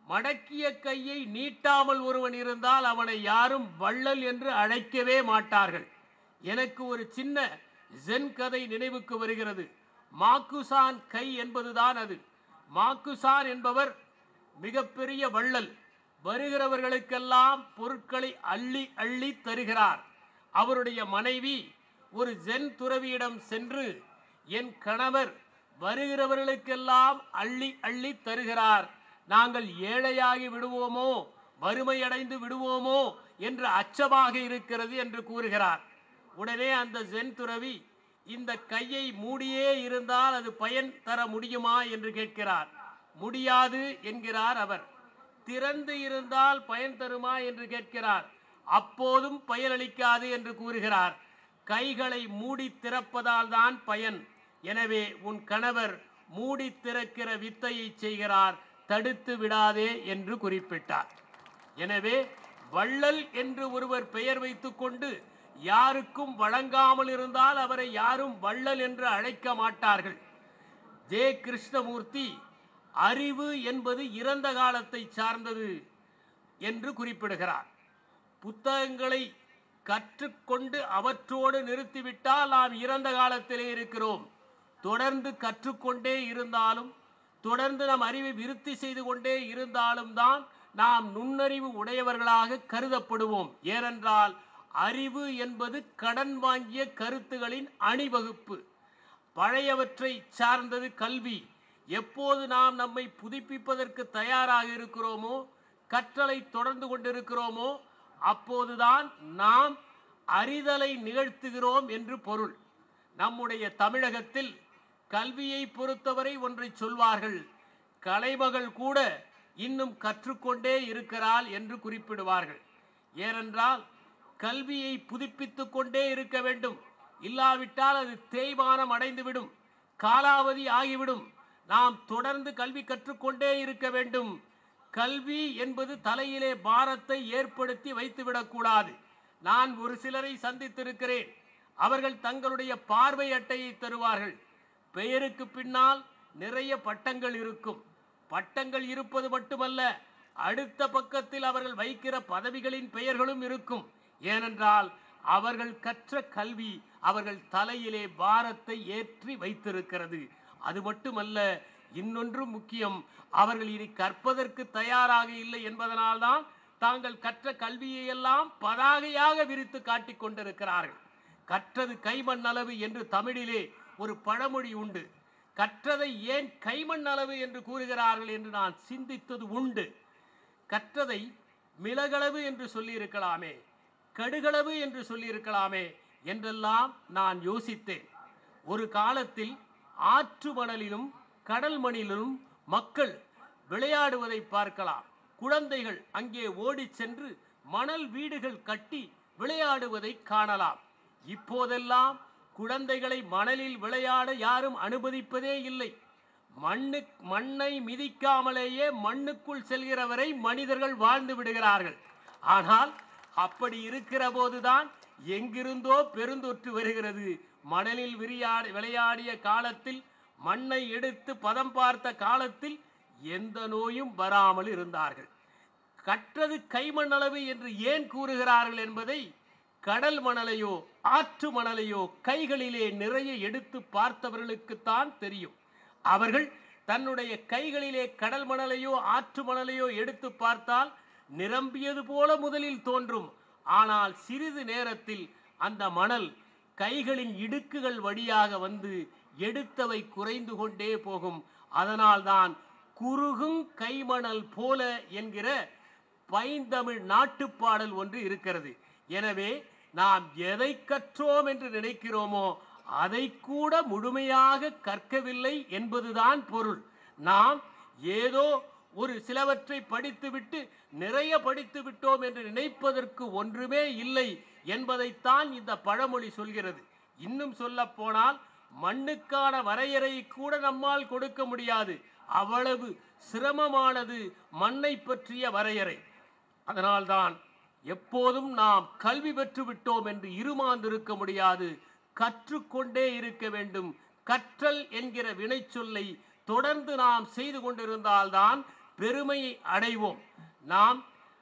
மடக்கிய கையை நீட்டாமல் ஒருவன் இருந்தால் அவனை யாரும் வள்ளல் என்று அழைக்கவே மாட்டார்கள். எனக்கு ஒரு சின்ன ஜென் கதை நினைவுக்கு வருகிறது. மாக்குசான் கை என்பதுதான் அது. மாக்குசான் என்பவர் மிகப்பெரிய வள்ளல். வருகிறவர்களுக்கெல்லாம் பொருட்களை அள்ளி அள்ளி தருகிறார். அவருடைய மனைவி ஒரு ஜென் துறவியிடம் சென்று, என் கணவர் வருகிறவர்களுக்கெல்லாம் அள்ளி அள்ளி தருகிறார், நாங்கள் ஏழையாகி விடுவோமோ, வறுமையடைந்து விடுவோமோ என்று அச்சமாக இருக்கிறது என்று கூறுகிறார். உடனே அந்த ஜென் துறவி, இந்த கையை மூடியே இருந்தால் அது பயன் தர முடியுமா என்று கேட்கிறார். முடியாது என்கிறார் அவர். திறந்து இருந்தால் பயன் தருமா என்று கேட்கிறார். அப்போதும் பயனளிக்காது என்று கூறுகிறார். கைகளை மூடி திறப்பதால் தான் பயன். எனவே உன் கணவர் மூடி திறக்கிற வித்தையை செய்கிறார், தடுத்து விடாதே என்று குறிப்பிட்டார். எனவே வள்ளல் என்று ஒருவர் பெயர் வைத்துக் கொண்டு யாருக்கும் வழங்காமல் இருந்தால் அவரை யாரும் வள்ளல் என்று அழைக்க மாட்டார்கள். ஜே கிருஷ்ணமூர்த்தி அறிவு என்பது இறந்த காலத்தை சார்ந்தது என்று குறிப்பிடுகிறார். புத்தகங்களை கற்றுக்கொண்டு அவற்றோடு நிறுத்திவிட்டால் நாம் இறந்த காலத்திலே இருக்கிறோம். தொடர்ந்து கற்றுக்கொண்டே இருந்தாலும், தொடர்ந்து நம் அறிவை விருத்தி செய்து கொண்டே இருந்தாலும் தான் நாம் நுண்ணறிவு உடையவர்களாக கருதப்படுவோம். ஏனென்றால் அறிவு என்பது கடன் வாங்கிய கருத்துகளின் அணிவகுப்பு. பழையவற்றை சார்ந்தது கல்வி. எப்போது நாம் நம்மை புதுப்பிப்பதற்கு தயாராக இருக்கிறோமோ, கற்றலை தொடர்ந்து கொண்டிருக்கிறோமோ, அப்போதுதான் நாம் அறிதலை நிகழ்த்துகிறோம் என்று பொருள். நம்முடைய தமிழகத்தில் கல்வியை பொறுத்தவரை ஒன்றை சொல்வார்கள், கலைமகள் கூட இன்னும் கற்றுக்கொண்டே இருக்கிறாள் என்று குறிப்பிடுவார்கள். ஏனென்றால் கல்வியை புதுப்பித்துக் கொண்டே இருக்க வேண்டும். இல்லாவிட்டால் அது தேய்மானம் அடைந்துவிடும், காலாவதி ஆகிவிடும். நாம் தொடர்ந்து கல்வி கற்றுக்கொண்டே இருக்க வேண்டும். கல்வி என்பது தலையிலே பாரத்தை ஏற்படுத்தி வைத்துவிடக்கூடாது. நான் ஒரு சிலரை சந்தித்திருக்கிறேன். அவர்கள் தங்களுடைய பார்வை அட்டையை தருவார்கள். பெயருக்கு பின்னால் நிறைய பட்டங்கள் இருக்கும். பட்டங்கள் இருப்பது மட்டுமல்ல, அடுத்த பக்கத்தில் அவர்கள் வைக்கிற பதவிகளின் பெயர்களும் இருக்கும். ஏனென்றால் அவர்கள் கற்ற கல்வி அவர்கள் தலையிலே பாரத்தை ஏற்றி வைத்திருக்கிறது. அது மட்டுமல்ல, இன்னொன்று முக்கியம், அவர்கள் இனி கற்பதற்கு தயாராக இல்லை என்பதனால்தான் தாங்கள் கற்ற கல்வியை எல்லாம் பதாகையாக விரித்து காட்டிக் கொண்டிருக்கிறார்கள். கற்றது கைமண் அளவு என்று தமிழிலே ஒரு பழமொழி உண்டு. கற்றதை ஏன் கைமண் அளவு என்று கூறுகிறார்கள் என்று நான் சிந்தித்தது உண்டு. கற்றதை மிளகளவு என்று சொல்லியிருக்கலாமே, கடுகளவு என்று சொல்லியிருக்கலாமே என்றெல்லாம் நான் யோசித்தேன். ஒரு காலத்தில் ஆற்று மணலிலும் கடல் மணலிலும் மக்கள் விளையாடுவதை பார்க்கலாம். குழந்தைகள் அங்கே ஓடி சென்று மணல் வீடுகள் கட்டி விளையாடுவதை காணலாம். இப்போதெல்லாம் குழந்தைகளை மணலில் விளையாட யாரும் அனுமதிப்பதே இல்லை. மண்ணை மிதிக்காமலேயே மண்ணுக்குள் செல்கிறவரை மனிதர்கள் வாழ்ந்து விடுகிறார்கள். ஆனால் அப்படி இருக்கிற போதுதான் எங்கிருந்தோ பெருந்தொற்று வருகிறது. மணலில் விளையாடிய காலத்தில், மண்ணை எடுத்து பதம் பார்த்த காலத்தில் எந்த நோயும் வராமல் இருந்தார்கள். கற்றது கைமண் அளவு என்று ஏன் கூறுகிறார்கள் என்பதை கடல் மணலையோ ஆற்று மணலையோ கைகளிலே நிறைய எடுத்து பார்த்தவர்களுக்குத்தான் தெரியும். அவர்கள் தன்னுடைய கைகளிலே கடல் மணலையோ ஆற்று மணலையோ எடுத்து பார்த்தால் நிரம்பியது போல முதலில் தோன்றும். ஆனால் சிறிது நேரத்தில் அந்த மணல் கைகளின் இடுக்குகள் வழியாக வந்து எடுத்தவை குறைந்து கொண்டே போகும். அதனால்தான் குறுகும் கைமணல் போல என்கிற பைந்தமிழ் நாட்டுப்பாடல் ஒன்று இருக்கிறது. எனவே நாம் எதை கற்றோம் என்று நினைக்கிறோமோ அதை கூட முழுமையாக கற்கவில்லை என்பதுதான் பொருள். நாம் ஏதோ ஒரு சிலவற்றை படித்துவிட்டு நிறைய படித்து விட்டோம் என்று நினைப்பதற்கு ஒன்றுமே இல்லை என்பதைத்தான் இந்த பழமொழி சொல்கிறது. இன்னும் சொல்ல போனால் மண்ணுக்கான வரையறை கூட நம்மால் கொடுக்க முடியாது. அவ்வளவு சிரமமானது மண்ணை பற்றிய வரையறை. அதனால்தான் எப்போதும் நாம் கல்வி பெற்று விட்டோம் என்று இருமாந்திருக்க முடியாது. கற்றுக்கொண்டே இருக்க வேண்டும். கற்றல் என்கிற வினை சொல்லை தொடர்ந்து நாம் செய்து கொண்டிருந்தால்தான் பெருமையை அடைவோம். நாம்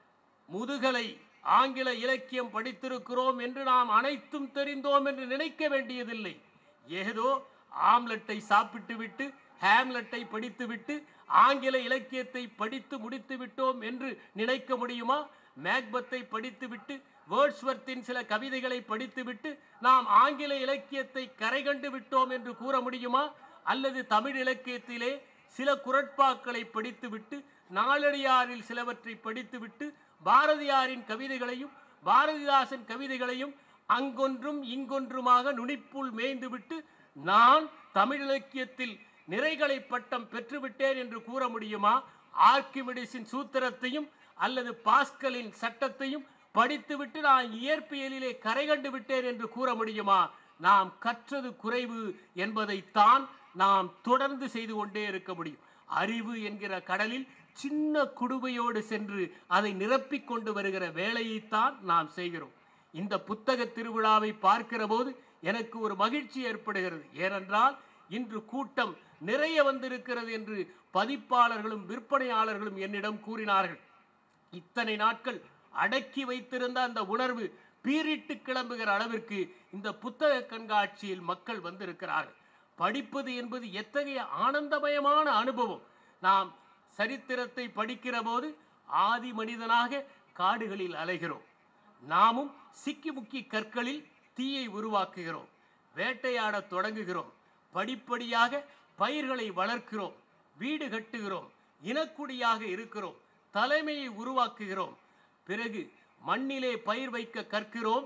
முதுகலை ஆங்கில இலக்கியம் படித்திருக்கிறோம் என்று நாம் அனைத்தும் தெரிந்தோம் என்று நினைக்க வேண்டியதில்லை. ஏதோ ஆம்லெட்டை சாப்பிட்டு விட்டு ஹேம்லெட்டை படித்துவிட்டு ஆங்கில இலக்கியத்தை படித்து முடித்து விட்டோம் என்று நினைக்க முடியுமா? மேக்பத்தை படித்துவிட்டு வேர்ட்ஸ்வர்த்தின் சில கவிதைகளை படித்துவிட்டு நாம் ஆங்கில இலக்கியத்தை கரை கண்டு விட்டோம் என்று கூற முடியுமா? அல்லது தமிழ் இலக்கியத்திலே சில குறட்பாக்களை படித்துவிட்டு நாலடியாரில் சிலவற்றை படித்துவிட்டு பாரதியாரின் கவிதைகளையும் பாரதிதாசன் கவிதைகளையும் அங்கொன்றும் இங்கொன்றுமாக நுனிப்புள் மேய்ந்துவிட்டு நான் தமிழ் இலக்கியத்தில் நிறைகளை பட்டம் பெற்றுவிட்டேன் என்று கூற முடியுமா? ஆர்க்கிமிடிஸின் சூத்திரத்தையும் அல்லது பாஸ்கலின் சட்டத்தையும் படித்துவிட்டு நான் இயற்பியலிலே கரை கண்டு விட்டேன் என்று கூற முடியுமா? நாம் கற்றது குறைவு என்பதைத்தான் நாம் தொடர்ந்து செய்து கொண்டே இருக்க முடியும். அறிவு என்கிற கடலில் சின்ன குடுவையோடு சென்று அதை நிரப்பிக் கொண்டு வருகிற வேலையைத்தான் நாம் செய்கிறோம். இந்த புத்தக திருவிழாவை பார்க்கிற போது எனக்கு ஒரு மகிழ்ச்சி ஏற்படுகிறது. ஏனென்றால் இன்று கூட்டம் நிறைய வந்திருக்கிறது என்று பதிப்பாளர்களும் விற்பனையாளர்களும் என்னிடம் கூறினார்கள். இத்தனை நாட்கள் அடக்கி வைத்திருந்த அந்த உணர்வு பீரிட்டு கிளம்புகிற அளவிற்கு இந்த புத்தக கண்காட்சியில் மக்கள் வந்திருக்கிறார்கள். படிப்பது என்பது எத்தகைய ஆனந்தமயமான அனுபவம். நாம் சரித்திரத்தை படிக்கிற போது ஆதி மனிதனாக காடுகளில் அலைகிறோம். நாமும் சிக்கி முக்கி கற்களில் தீயை உருவாக்குகிறோம். வேட்டையாட தொடங்குகிறோம். படிப்படியாக பயிர்களை வளர்க்கிறோம். வீடு கட்டுகிறோம். இனக்குடியாக இருக்கிறோம். தலைமையை உருவாக்குகிறோம். பிறகு மண்ணிலே பயிர் வைக்க கற்கிறோம்.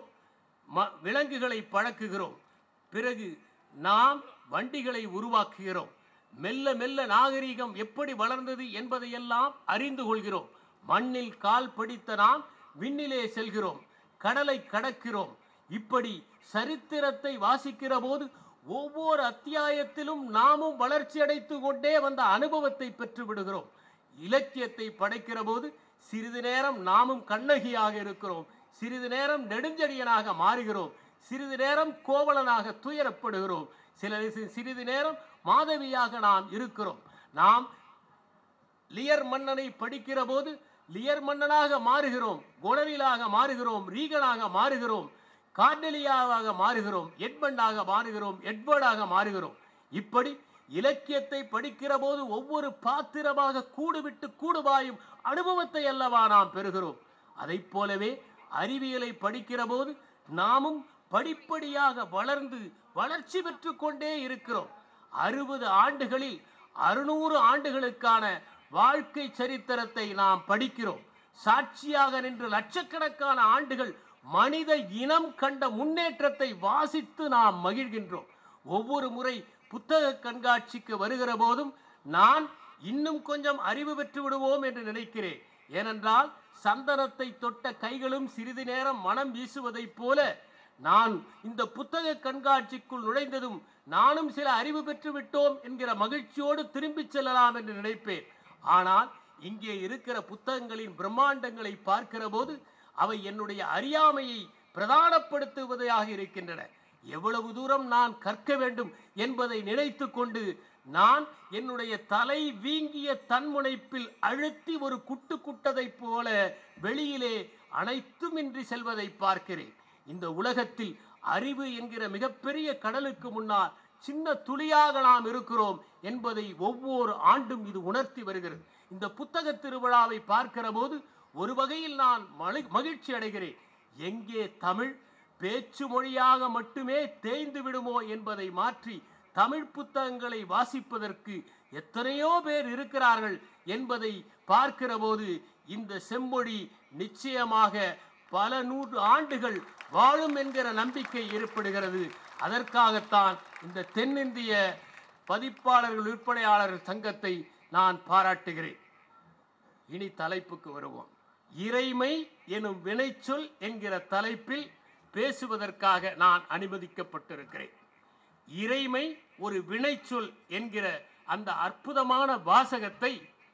விலங்குகளை பழக்குகிறோம். பிறகு நாம் வண்டிகளை உருவாக்குகிறோம். மெல்ல மெல்ல நாகரிகம் எப்படி வளர்ந்தது என்பதையெல்லாம் அறிந்து கொள்கிறோம். மண்ணில் கால் படித்த நாம் விண்ணிலே செல்கிறோம். கடலை கடக்கிறோம். இப்படி சரித்திரத்தை வாசிக்கிற போது ஒவ்வொரு அத்தியாயத்திலும் நாமும் வளர்ச்சி அடைத்து கொண்டே வந்த அனுபவத்தை பெற்று விடுகிறோம். இலக்கியத்தை படைக்கிற போது சிறிது நேரம் நாமும் கண்ணகியாக இருக்கிறோம். சிறிது நேரம் நெடுஞ்செழியனாக மாறுகிறோம். சிறிது நேரம் கோவலனாக துயரப்படுகிறோம். சிறிது நேரம் மாதவியாக நாம் இருக்கிறோம். நாம் லியர் மன்னனை படிக்கிற போது லியர் மன்னனாக மாறுகிறோம். குணவிலாக மாறுகிறோம். ரீகனாக மாறுகிறோம். கார்டெலியாவாக மாறுகிறோம். எட்மண்டாக மாறுகிறோம். எட்வர்டாக மாறுகிறோம். இப்படி இலக்கியத்தை படிக்கிற போது ஒவ்வொரு பாத்திரமாக கூடுவிட்டு கூடுபாயும் அனுபவத்தை அல்லவா நாம் பெறுகிறோம். அதை போலவே அறிவியலை படிக்கிற போது நாமும் படிப்படியாக வளர்ந்து வளர்ச்சி பெற்று கொண்டே இருக்கிறோம். 60 ஆண்டுகளில் 600 ஆண்டுகளுக்கான வாழ்க்கை சரித்திரத்தை நாம் படிக்கிறோம். சாட்சியாக நின்று லட்சக்கணக்கான ஆண்டுகள் மனித இனம் கண்ட முன்னேற்றத்தை வாசித்து நாம் மகிழ்கின்றோம். ஒவ்வொரு முறை புத்தக கண்காட்சிக்கு வருகிற போதும் நான் இன்னும் கொஞ்சம் அறிவு பெற்று விடுவோம் என்று நினைக்கிறேன். ஏனென்றால் சந்தனத்தை தொட்ட கைகளும் சிறிது நேரம் மனம் வீசுவதைப் போல நான் இந்த புத்தக கண்காட்சிக்குள் நுழைந்ததும் நானும் சில அறிவு பெற்று விட்டோம் என்கிற மகிழ்ச்சியோடு திரும்பி செல்லலாம் என்று நினைப்பேன். ஆனால் இங்கே இருக்கிற புத்தகங்களின் பிரம்மாண்டங்களை பார்க்கிற போது அவை என்னுடைய அறியாமையை பிரதானப்படுத்துவதாக இருக்கின்றன. எவ்வளவு தூரம் நான் கற்க வேண்டும் என்பதை நினைத்து கொண்டு நான் என்னுடைய தலை வீங்கிய தன்முனைப்பில் அழுத்தி ஒரு குட்டு குட்டதை போல வெளியிலே அனைத்துமின்றி செல்வதை பார்க்கிறேன். இந்த உலகத்தில் அறிவு என்கிற மிகப்பெரிய கடலுக்கு முன்னால் சின்ன துளியாக நாம் இருக்கிறோம் என்பதை ஒவ்வொரு ஆண்டும் இது உணர்த்தி வருகிறது. இந்த புத்தக திருவிழாவை பார்க்கிற போது ஒரு வகையில் நான் மகிழ்ச்சி அடைகிறேன். எங்கே தமிழ் பேச்சு மொழியாக மட்டுமே தேய்ந்து விடுமோ என்பதை மாற்றி தமிழ் புத்தகங்களை வாசிப்பதற்கு எத்தனையோ பேர் இருக்கிறார்கள் என்பதை பார்க்கிற போது இந்த செம்மொழி நிச்சயமாக பல 100 ஆண்டுகள் வாழும் என்கிற நம்பிக்கை ஏற்படுகிறது. அதற்காகத்தான் இந்த தென்னிந்திய பதிப்பாளர்கள் விற்பனையாளர்கள் சங்கத்தை நான் பாராட்டுகிறேன். இனி தலைப்புக்கு வருவோம். இறைமை எனும் வினைச்சொல் என்கிற தலைப்பில் பேசுவதற்காக நான் அனுமதிக்கப்பட்டிருக்கிறேன். இறைமை ஒரு வினைச்சொல் என்கிற அந்த அற்புதமான வாசகத்தை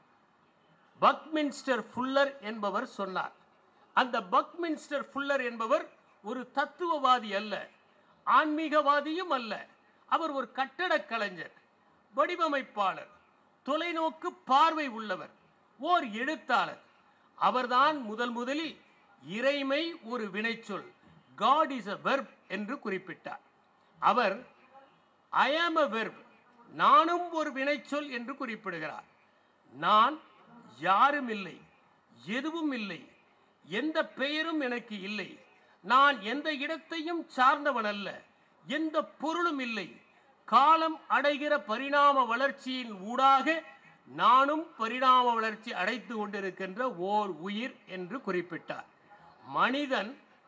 பக்மின்ஸ்டர் ஃபுல்லர் என்பவர் சொன்னார். அந்த பக்மின்ஸ்டர் ஃபுல்லர் என்பவர் ஒரு தத்துவவாதி அல்ல, ஆன்மீகவாதியும் அல்ல. அவர் ஒரு கட்டடக் கலைஞர், வடிவமைப்பாளர், தொலைநோக்கு பார்வை உள்ளவர், ஓர் எழுத்தாளர். அவர்தான் முதலில் இறைமை ஒரு வினைச்சொல், God is a verb என்று குறிப்பிட்டார். அவர் I am a verb, நானும் ஒரு வினைச்சொல் என்று குறிப்பிடுகிறார். நான் யாரும் இல்லை, எதுவும் இல்லை, எந்த பெயரும் எனக்கு இல்லை, நான் எந்த இடத்தையும் சார்ந்தவன் அல்ல, எந்த பொருளும் இல்லை, காலம் அடைகிற பரிணாம வளர்ச்சியின் ஊடாக நானும் பரிணாம வளர்ச்சி அடைத்து கொண்டிருக்கின்ற ஓர் உயிர் என்று குறிப்பிட்டார். மனிதன்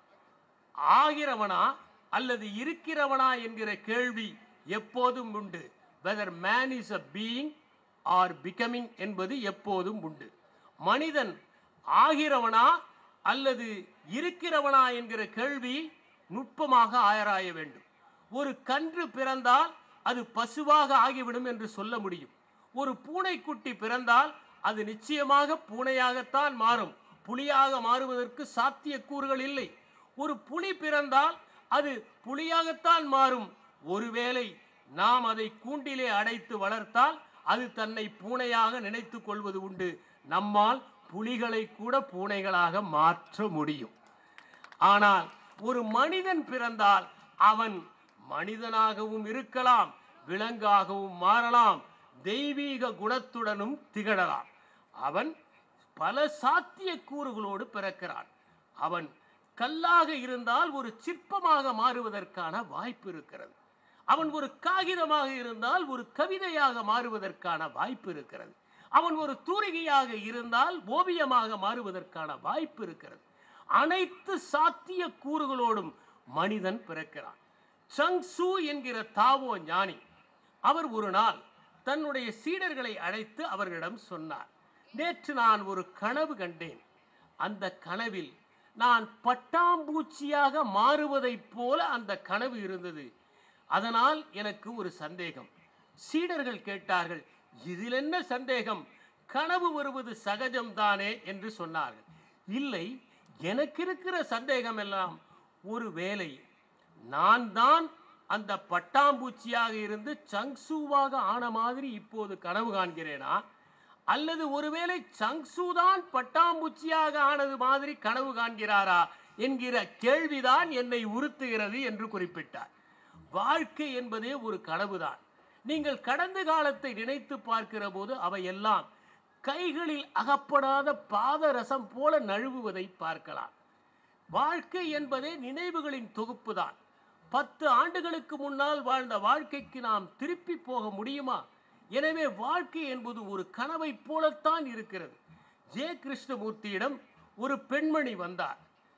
ஆகிறவனா அல்லது இருக்கிறவனா என்கிற கேள்வி எப்போதும் உண்டு. whether man is a being or becoming என்பது எப்போதும் உண்டு. மனிதன் ஆகிறவனா அல்லது இருக்கிறவனா என்கிற கேள்வி நுட்பமாக ஆராய வேண்டும். ஒரு கன்று பிறந்தால் அது பசுவாக ஆகிவிடும் என்று சொல்ல முடியும். ஒரு பூனைக்குட்டி பிறந்தால் அது நிச்சயமாக பூனையாகத்தான் மாறும், புலியாக மாறுவதற்கு சாத்தியக்கூறுகள் இல்லை. ஒரு புலி பிறந்தால் அது புலியாகத்தான் மாறும். ஒருவேளை நாம் அதை கூண்டிலே அடைத்து வளர்த்தால் அது தன்னை பூனையாக நினைத்து கொள்வது உண்டு. நம்மால் புலிகளை கூட பூனைகளாக மாற்ற முடியும். ஆனால் ஒரு மனிதன் பிறந்தால் அவன் மனிதனாகவும் இருக்கலாம், விலங்காகவும் மாறலாம், தெய்வீக குணத்துடனும் திகழலாம். அவன் பல சாத்திய கூறுகளோடு பிறக்கிறான். அவன் கல்லாக இருந்தால் ஒரு சிற்பமாக மாறுவதற்கான வாய்ப்பு இருக்கிறது. அவன் ஒரு காகிதமாக இருந்தால் ஒரு கவிதையாக மாறுவதற்கான வாய்ப்பு இருக்கிறது. அவன் ஒரு தூரிகையாக இருந்தால் ஓவியமாக மாறுவதற்கான வாய்ப்பு இருக்கிறது. அனைத்து சாத்திய கூறுகளோடும் மனிதன் பிறக்கிறான். சங்சு என்கிற தாவோ ஞானி, அவர் ஒரு நாள் தன்னுடைய சீடர்களை அழைத்து அவர்களிடம் சொன்னார், நேற்று நான் ஒரு கனவு கண்டேன். அந்த கனவில் நான் பட்டாம்பூச்சியாக மாறுவதைப் போல அந்த கனவு இருந்தது. அதனால் எனக்கு ஒரு சந்தேகம். சீடர்கள் கேட்டார்கள், இதில் என்ன சந்தேகம், கனவு வருவது சகஜம்தானே என்று சொன்னார்கள். இல்லை, எனக்கு இருக்கிற சந்தேகம் எல்லாம், ஒருவேளை நான் தான் அந்த பட்டாம்பூச்சியாக இருந்து சங்சுவாக ஆன மாதிரி இப்போது கனவு காண்கிறேனா, அல்லது ஒருவேளை சங்சுதான் பட்டாம்பூச்சியாக ஆனது மாதிரி கனவு காண்கிறாரா என்கிற கேள்விதான் என்னை உறுத்துகிறது என்று குறிப்பிட்டார். வாழ்க்கை என்பதே ஒரு கனவுதான். நீங்கள் கடந்த காலத்தை நினைத்து பார்க்கிற போது அவையெல்லாம் கைகளில் அகப்படாத பாதரசம் போல நழுவுவதை பார்க்கலாம். வாழ்க்கை என்பதே நினைவுகளின் தொகுப்பு தான். 10 ஆண்டுகளுக்கு முன்னால் வாழ்ந்த வாழ்க்கைக்கு நாம் திருப்பி போக முடியுமா? எனவே வாழ்க்கை என்பது ஒரு கனவை போலத்தான் இருக்கிறது. ஜே கிருஷ்ணமூர்த்தியிடம் ஒரு பெண்மணி வந்தார்.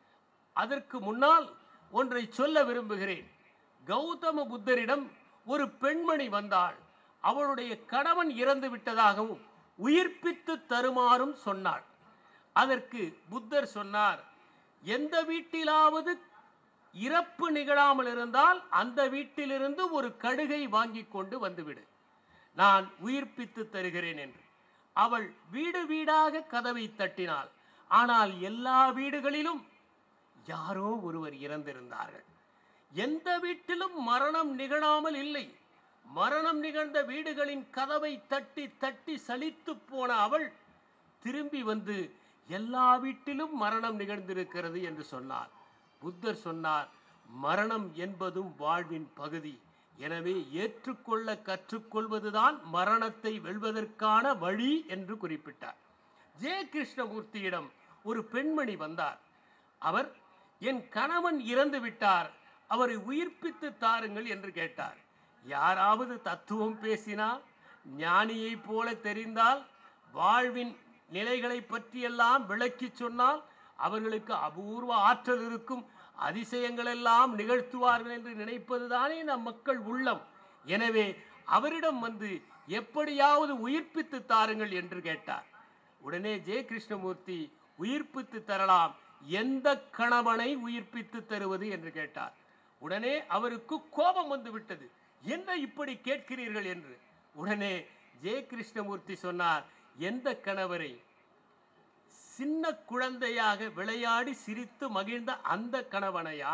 அதற்கு முன்னால் ஒன்றை சொல்ல விரும்புகிறேன். கௌதம புத்தரிடம் ஒரு பெண்மணி வந்தாள். அவளுடைய கணவன் இறந்து விட்டதாகவும் உயிர்ப்பித்து தருமாறும் சொன்னாள். அதற்கு புத்தர் சொன்னார், எந்த வீட்டிலாவது இறப்பு நிகழாமல் இருந்தால் அந்த வீட்டிலிருந்து ஒரு கடுகை வாங்கி கொண்டு வந்துவிடு, நான் உயிர்ப்பித்து தருகிறேன் என்று. அவள் வீடு வீடாக கதவை தட்டினாள். ஆனால் எல்லா வீடுகளிலும் யாரோ ஒருவர் இறந்திருந்தார்கள். எந்த வீட்டிலும் மரணம் நிகழாமல் இல்லை. மரணம் நிகழ்ந்த வீடுகளின் கதவை தட்டி தட்டி சலித்து போன அவள் திரும்பி வந்து எல்லா வீட்டிலும் மரணம் நிகழ்ந்திருக்கிறது என்று சொன்னார். புத்தர் சொன்னார், மரணம் என்பதும் வாழ்வின் பகுதி. எனவே ஏற்றுக்கொள்ள கற்றுக்கொள்வதுதான் மரணத்தை வெல்வதற்கான வழி என்று குறிப்பிட்டார். ஜே கிருஷ்ணமூர்த்தியிடம் ஒரு பெண்மணி வந்தார். அவர், என் கணவன் இறந்து விட்டார், அவரை உயிர்ப்பித்து தாருங்கள் என்று கேட்டார். யாராவது தத்துவம் பேசினால், ஞானியை போல தெரிந்தால், வாழ்வின் நிலைகளை பற்றியெல்லாம் விளக்கி சொன்னால் அவர்களுக்கு அபூர்வ ஆற்றல் இருக்கும், அதிசயங்கள் எல்லாம் நிகழ்த்துவார்கள் என்று நினைப்பதுதானே நம் மக்கள் உள்ளம். எனவே அவரிடம் வந்து எப்படியாவது உயிர்ப்பித்து தாருங்கள் என்று கேட்டார். உடனே ஜே கிருஷ்ணமூர்த்தி, உயிர்ப்பித்து தரலாம், எந்த கணவனை உயிர்ப்பித்து தருவது என்று கேட்டார். உடனே அவருக்கு கோபம் வந்து விட்டது, என்ன இப்படி கேட்கிறீர்கள் என்று. உடனே ஜே கிருஷ்ணமூர்த்தி சொன்னார், எந்த கணவரை? சின்ன குழந்தையாக விளையாடி சிரித்து மகிழ்ந்த அந்த கணவனையா,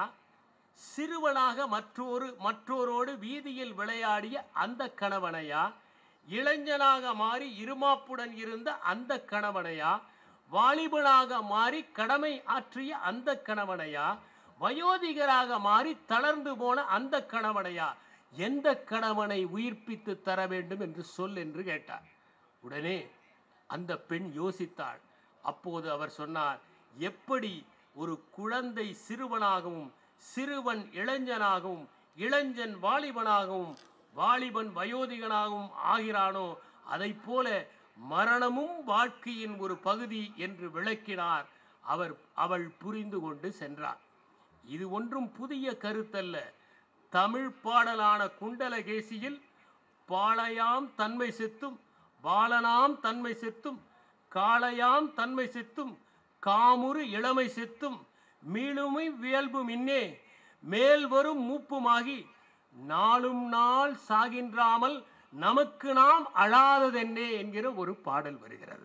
சிறுவனாக மற்றோரோடு வீதியில் விளையாடிய அந்த கணவனையா, இளைஞனாக மாறி இருமாப்புடன் இருந்த அந்த கணவனையா, வாலிபனாக மாறி கடமை ஆற்றிய அந்த கணவனையா, வயோதிகராக மாறி தளர்ந்து போன அந்த கணவனையா, எந்த கணவனை உயிர்ப்பித்து தர வேண்டும் என்று சொல் என்று கேட்டார். உடனே அந்த பெண் யோசித்தாள். அப்போது அவர் சொன்னார், எப்படி ஒரு குழந்தை சிறுவனாகவும், சிறுவன் இளைஞனாகவும், இளைஞன் வாலிபனாகவும், வாலிபன் வயோதிகனாகவும் ஆகிறானோ, அதைப் போல மரணமும் வாழ்க்கையின் ஒரு பகுதி என்று விளக்கினார். அவள் புரிந்து கொண்டு சென்றார். இது ஒன்றும் புதிய கருத்தல்ல. தமிழ் பாடலான குண்டலகேசியில் பாளையாம் தன்மை செத்தும், பாலனாம் தன்மை செத்தும், காளையாம் தன்மை செத்தும், காமுறு இளமை செத்தும், மீளுமை வியல்பு மின்னே மேல் வரும் மூப்புமாகி நாளும் நாள் சாகின்றாமல் நமக்கு நாம் அழாததென்னே என்கிற ஒரு பாடல் வருகிறது.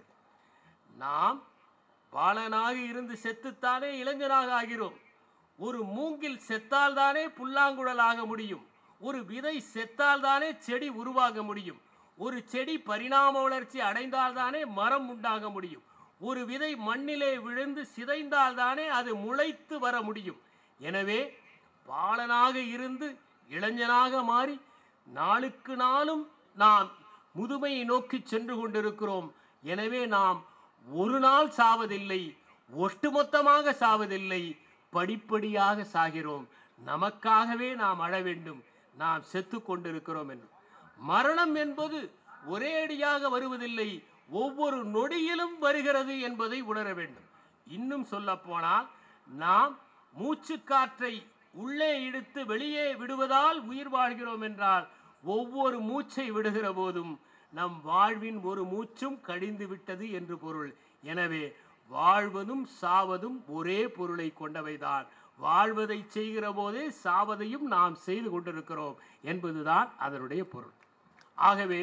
நாம் பாலனாக இருந்து செத்துத்தானே இளைஞனாக ஆகிறோம். ஒரு மூங்கில் செத்தால்தானே புல்லாங்குழல் ஆக முடியும். ஒரு விதை செத்தால்தானே செடி உருவாக முடியும். ஒரு செடி பரிணாம வளர்ச்சி அடைந்தால்தானே மரம் உண்டாக முடியும். ஒரு விதை மண்ணிலே விழுந்து சிதைந்தால்தானே அது முளைத்து வர முடியும். எனவே பாலனாக இருந்து இளைஞனாக மாறி நாளுக்கு நாளும் நாம் முதுமையை நோக்கி சென்று கொண்டிருக்கிறோம். எனவே நாம் ஒரு நாள் சாவதில்லை, ஒட்டுமொத்தமாக சாவதில்லை, படிப்படியாக சாகிறோம். நமக்காகவே நாம் அழ வேண்டும், நாம் செத்து கொண்டிருக்கிறோம் என்று. மரணம் என்பது ஒரே அடியாக வருவதில்லை, ஒவ்வொரு நொடியிலும் வருகிறது என்பதை உணர வேண்டும். இன்னும் சொல்ல போனால், நாம் மூச்சு காற்றை உள்ளே இழுத்து வெளியே விடுவதால் உயிர் வாழ்கிறோம் என்றால், ஒவ்வொரு மூச்சை விடுகிற போதும் நம் வாழ்வின் ஒரு மூச்சும் கழிந்து விட்டது என்று பொருள். எனவே வாழ்வதும் சாவதும் ஒரே பொருளை கொண்டவைதான். வாழ்வதை செய்கிற போதே சாவதையும் நாம் செய்து கொண்டிருக்கிறோம் என்பதுதான் அதனுடைய பொருள். ஆகவே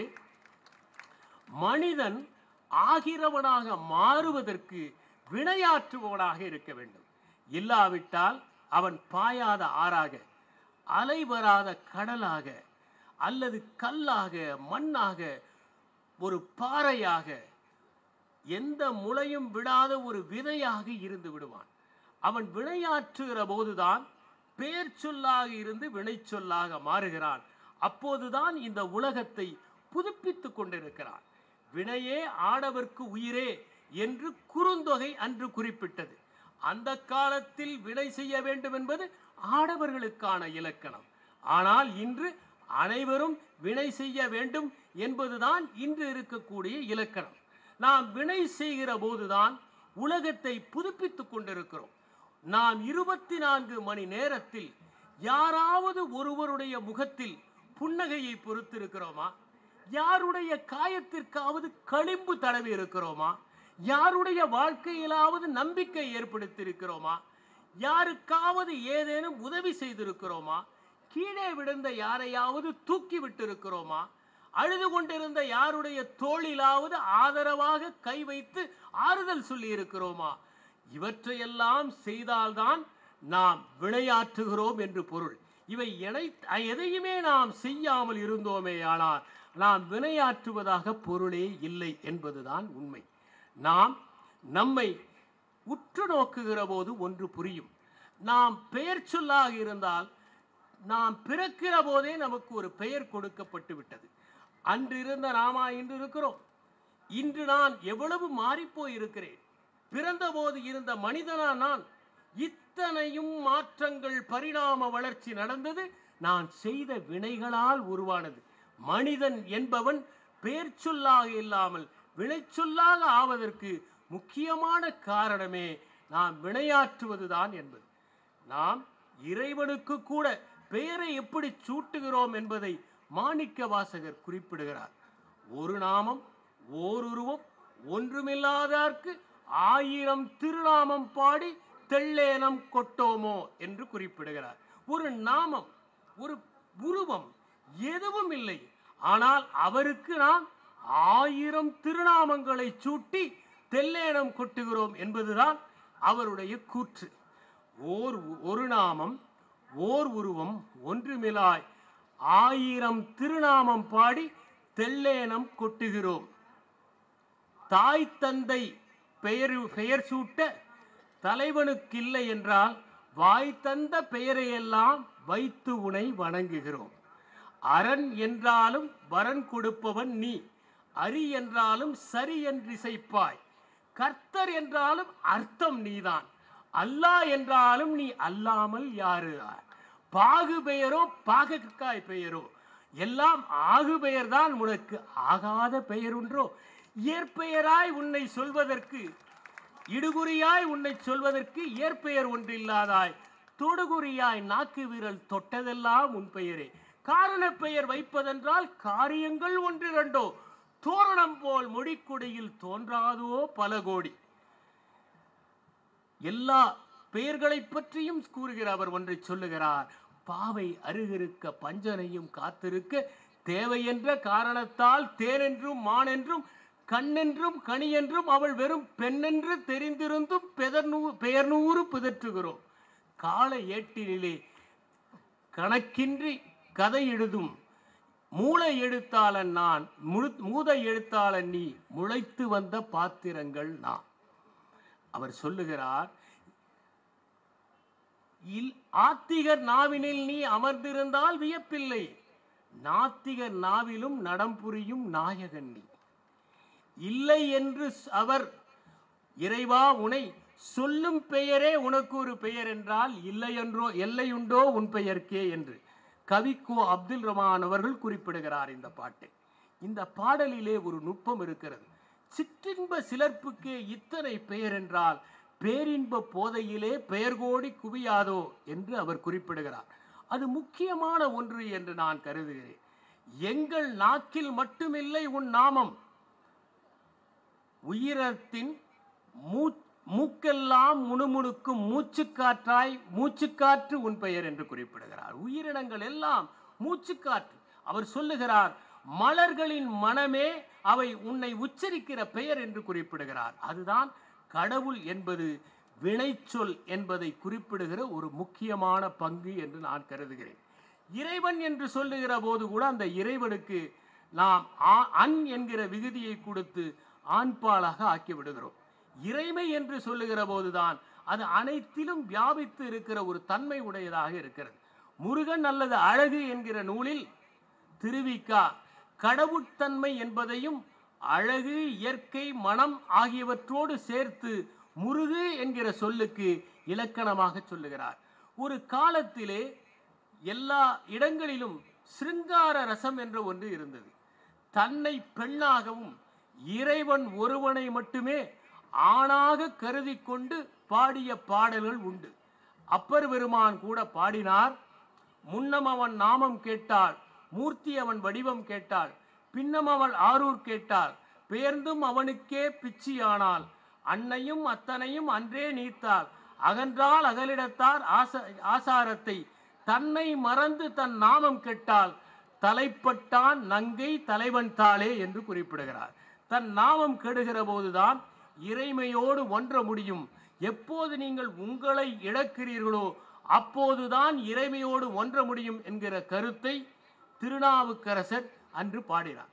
மனிதன் ஆகிறவனாக மாறுவதற்கு வினையாற்றுபவனாக இருக்க வேண்டும். இல்லாவிட்டால் அவன் பாயாத ஆறாக, அலை வராத கடலாக, அல்லது கல்லாக, மண்ணாக, ஒரு பாறையாக, எந்த முளையும் விடாத ஒரு விதையாக இருந்து விடுவான். அவன் வினையாற்றுகிற போதுதான் பேர் சொல்லாக இருந்து வினை சொல்லாக மாறுகிறான். அப்போதுதான் இந்த உலகத்தை புதுப்பித்துக் கொண்டிருக்கிறான். வினையே ஆடவர்க்கு உயிரே என்று குறுந்தொகை அன்று குறிப்பிட்டது. அந்த காலத்தில் வினை செய்ய வேண்டும் என்பது ஆடவர்களுக்கான இலக்கணம். ஆனால் இன்று அனைவரும் வினை செய்ய வேண்டும் என்பதுதான் இன்று இருக்கக்கூடிய இலக்கணம். நாம் வினை செய்கிற போதுதான் உலகத்தை புதுப்பித்துக் கொண்டிருக்கிறோம். நாம் 24 மணி நேரத்தில் யாராவது ஒருவருடைய முகத்தில் புன்னகையை பொறுத்திருக்கிறோமா? யாருடைய காயத்திற்காவது களிம்பு தடவி இருக்கிறோமா? யாருடைய வாழ்க்கையிலாவது நம்பிக்கை ஏற்படுத்தியிருக்கிறோமா? யாருக்காவது ஏதேனும் உதவி செய்திருக்கிறோமா? கீழே விழுந்த யாரையாவது தூக்கி விட்டிருக்கிறோமா? அழுது கொண்டிருந்த யாருடைய தோளிலாவது ஆதரவாக கை வைத்து ஆறுதல் சொல்லி இருக்கிறோமா? இவற்றையெல்லாம் செய்தால்தான் நாம் வினையாற்றுகிறோம் என்று பொருள். இவை எதையுமே நாம் செய்யாமல் இருந்தோமே ஆனால் நாம் வினையாற்றுவதாக பொருளே இல்லை என்பதுதான் உண்மை. நாம் நம்மை உற்று நோக்குகிற போது ஒன்று புரியும். நாம் பெயர் சொல்லாக இருந்தால், நாம் பிறக்கிற போதே நமக்கு ஒரு பெயர் கொடுக்கப்பட்டு விட்டது. அன்று இருந்த நாமா இன்று இருக்கிறோம். இன்று நான் எவ்வளவு மாறிப்போய் இருக்கிறேன். பிறந்த போது இருந்த மனிதனா நான்? இத்தனையும் மாற்றங்கள், பரிணாம வளர்ச்சி நடந்தது நான் செய்த வினைகளால் உருவானது. மனிதன் என்பவன் பெயர் சொல்லாக இல்லாமல் வினைச்சொல்லாக ஆவதற்கு முக்கியமான காரணமே நாம் வினையாற்றுவதுதான் என்பது. நாம் இறைவனுக்கு கூட பெயரை எப்படி சூட்டுகிறோம் என்பதை மாணிக்க வாசகர் குறிப்பிடுகிறார். ஒரு நாமம் ஓர் உருவம் ஒன்றுமில்லாதார்க்கு 1000 திருநாமம் பாடி தெள்ளேனம் கொட்டோமோ என்று குறிப்பிடுகிறார். ஒரு நாமம், ஒரு உருவம் எதுவும் இல்லை. ஆனால் அவருக்கு நாம் 1000 திருநாமங்களை சூட்டி தெள்ளேனம் கொட்டுகிறோம் என்பதுதான் அவருடைய கூற்று. ஒரு நாமம் ஓர் உருவம் ஒன்றுமிலாய் 1000 திருநாமம் பாடி தெள்ளேனம் கொட்டுகிறோம். தாய் தந்தை பெயர் சூட்ட தலைவனுக்கில்லை என்றால் வாய் தந்த பெயரையெல்லாம் வைத்து உனை வணங்குகிறோம். அரண் என்றாலும் வரன் கொடுப்பவன் நீ, அரி என்றாலும் சரி என்றிசைப்பாய், கர்த்தர் என்றாலும் அர்த்தம் நீதான், அல்லாஹ் என்றாலும் நீ அல்லாமல் யாரு? பாகு பெயரோ பாகற்காய் பெயரோ எல்லாம் ஆகு பெயர்தான், உனக்கு ஆகாத பெயர் ஒன்றோ? இயற்பெயராய் உன்னை சொல்வதற்கு, இடுகுறியாய் உன்னை சொல்வதற்கு இயற்பெயர் ஒன்றில்லாதாய், தொடுகுறியாய் நாக்கு விரல் தொட்டதெல்லாம் உன் பெயரே. காரண பெயர் வைப்பதென்றால் காரியங்கள் ஒன்றிரண்டோ, தோரணம் போல் முடிக்குடியில் தோன்றாதோ பல கோடி. எல்லா பெயர்களை பற்றியும் கூறுகிற அவர் ஒன்றை சொல்லுகிறார். பாவை அருகிருக்க பஞ்சனையும் காத்திருக்க, தேவையென்ற காரணத்தால் தேனென்றும் மானென்றும் கண்ணென்றும் கனி என்றும் அவள் வெறும் பெண்ணென்று தெரிந்திருந்தும் பெயர் நூறு பிதற்றுகிறோம். கால ஏட்டினிலே கணக்கின்றி கதை எழுதும் மூளை எழுத்தாளன் நான், மூத எழுத்தாளன் நீ, முளைத்து வந்த பாத்திரங்கள் நான். அவர் சொல்லுகிறார், ஆத்திகர் நாவினில் நீ அமர்ந்திருந்தால் வியப்பில்லை, நாத்திகர் நாவிலும் நடம் புரியும் நாயகன் நீ. இல்லை என்று அவர் இறைவா உனை சொல்லும் பெயரே உனக்கு ஒரு பெயர் என்றால் இல்லை என்றோ எல்லையுண்டோ உன் பெயர்க்கே என்று கவிக்கோ அப்துல் ரஹ்மான் அவர்கள் குறிப்பிடுகிறார் இந்த பாட்டை. இந்த பாடலிலே ஒரு நுட்பம் இருக்கிறது. சிற்றின்ப சிலர்ப்புக்கே இத்தனை பெயர் என்றால் பேரின்ப போதையிலே பெயர் கோடி குவியாதோ என்று அவர் குறிப்பிடுகிறார். அது முக்கியமான ஒன்று என்று நான் கருதுகிறேன். எங்கள் நாக்கில் மட்டுமில்லை உன் நாமம், உயிரத்தின் மூக்கெல்லாம் முணுமுணுக்கும் மூச்சுக்காற்றாய், மூச்சுக்காற்று உன் பெயர் என்று குறிப்பிடுகிறார். உயிரினங்கள் எல்லாம் மூச்சுக்காற்று. அவர் சொல்லுகிறார், மலர்களின் மனமே அவை உன்னை உச்சரிக்கிற பெயர் என்று குறிப்பிடுகிறார். அதுதான் கடவுள் என்பது வினைச்சொல் என்பதை குறிப்பிடுகிற ஒரு முக்கியமான பங்கு என்று நான் கருதுகிறேன். இறைவன் என்று சொல்லுகிற போது கூட அந்த இறைவனுக்கு நாம் அன் என்கிற விகுதியை கொடுத்து ஆண்பாலாக ஆக்கி விடுகிறோம். இறைமை என்று சொல்லுகிற போதுதான் அது அனைத்திலும் வியாபித்து இருக்கிற ஒரு தன்மை உடையதாக இருக்கிறது. முருகன் அல்லது அழகு என்கிற நூலில் திருவிக்கா கடவுட்தன்மை என்பதையும் அழகு, இயற்கை, மனம் ஆகியவற்றோடு சேர்த்து முருகு என்கிற சொல்லுக்கு இலக்கணமாக சொல்லுகிறார். ஒரு காலத்திலே எல்லா இடங்களிலும் சிருங்கார ரசம் என்ற ஒன்று இருந்தது. தன்னை பெண்ணாகவும் இறைவன் ஒருவனை மட்டுமே ஆணாக கருதி கொண்டு பாடிய பாடல்கள் உண்டு. அப்பர் பெருமான் கூட பாடினார். முன்னம் அவன் நாமம் கேட்டாள், மூர்த்தி அவன் வடிவம் கேட்டாள், பின்னம் அவள் ஆரூர் கேட்டாள், பெயர்ந்தும் அவனுக்கே பிச்சியானாள், அன்னையும் அத்தனையும் அன்றே நீத்தாள், அகன்றால் அகலிடத்தார் ஆசாரத்தை, தன்னை மறந்து தன் நாமம் கெட்டால், தலைப்பட்டான் நங்கை தலைவன் தாளே என்று குறிப்பிடுகிறார். தன் நாமம் கெடுகிற போதுதான் இறைமையோடு ஒன்ற முடியும். எப்போது நீங்கள் உங்களை இழக்கிறீர்களோ அப்போதுதான் இறைமையோடு ஒன்ற முடியும் என்கிற கருத்தை திருநாவுக்கரசர் அன்று பாடினார்.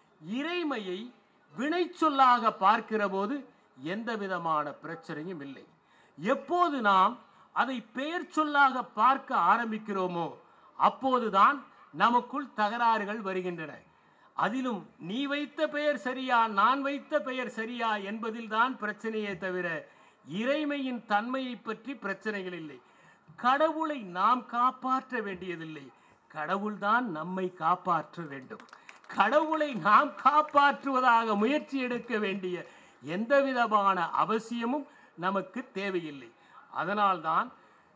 இறைமையை வினைச்சொல்லாக பார்க்கிற போது எந்த விதமான பிரச்சனையும் இல்லை. எப்போது நாம் அதை பெயர் சொல்லாக பார்க்க ஆரம்பிக்கிறோமோ அப்போதுதான் நமக்குள் தகராறுகள் வருகின்றன. அதிலும் நீ வைத்த பெயர் சரியா, நான் வைத்த பெயர் சரியா என்பதில் தான் பிரச்சனையே தவிர இறைமையின் தன்மையை பற்றி பிரச்சனைகள் இல்லை. கடவுளை நாம் காப்பாற்ற வேண்டியதில்லை, கடவுள்தான் நம்மை காப்பாற்ற வேண்டும். கடவுளை நாம் காப்பாற்றுவதாக முயற்சி எடுக்க வேண்டிய எந்த விதமான அவசியமும் நமக்கு தேவையில்லை. அதனால்தான்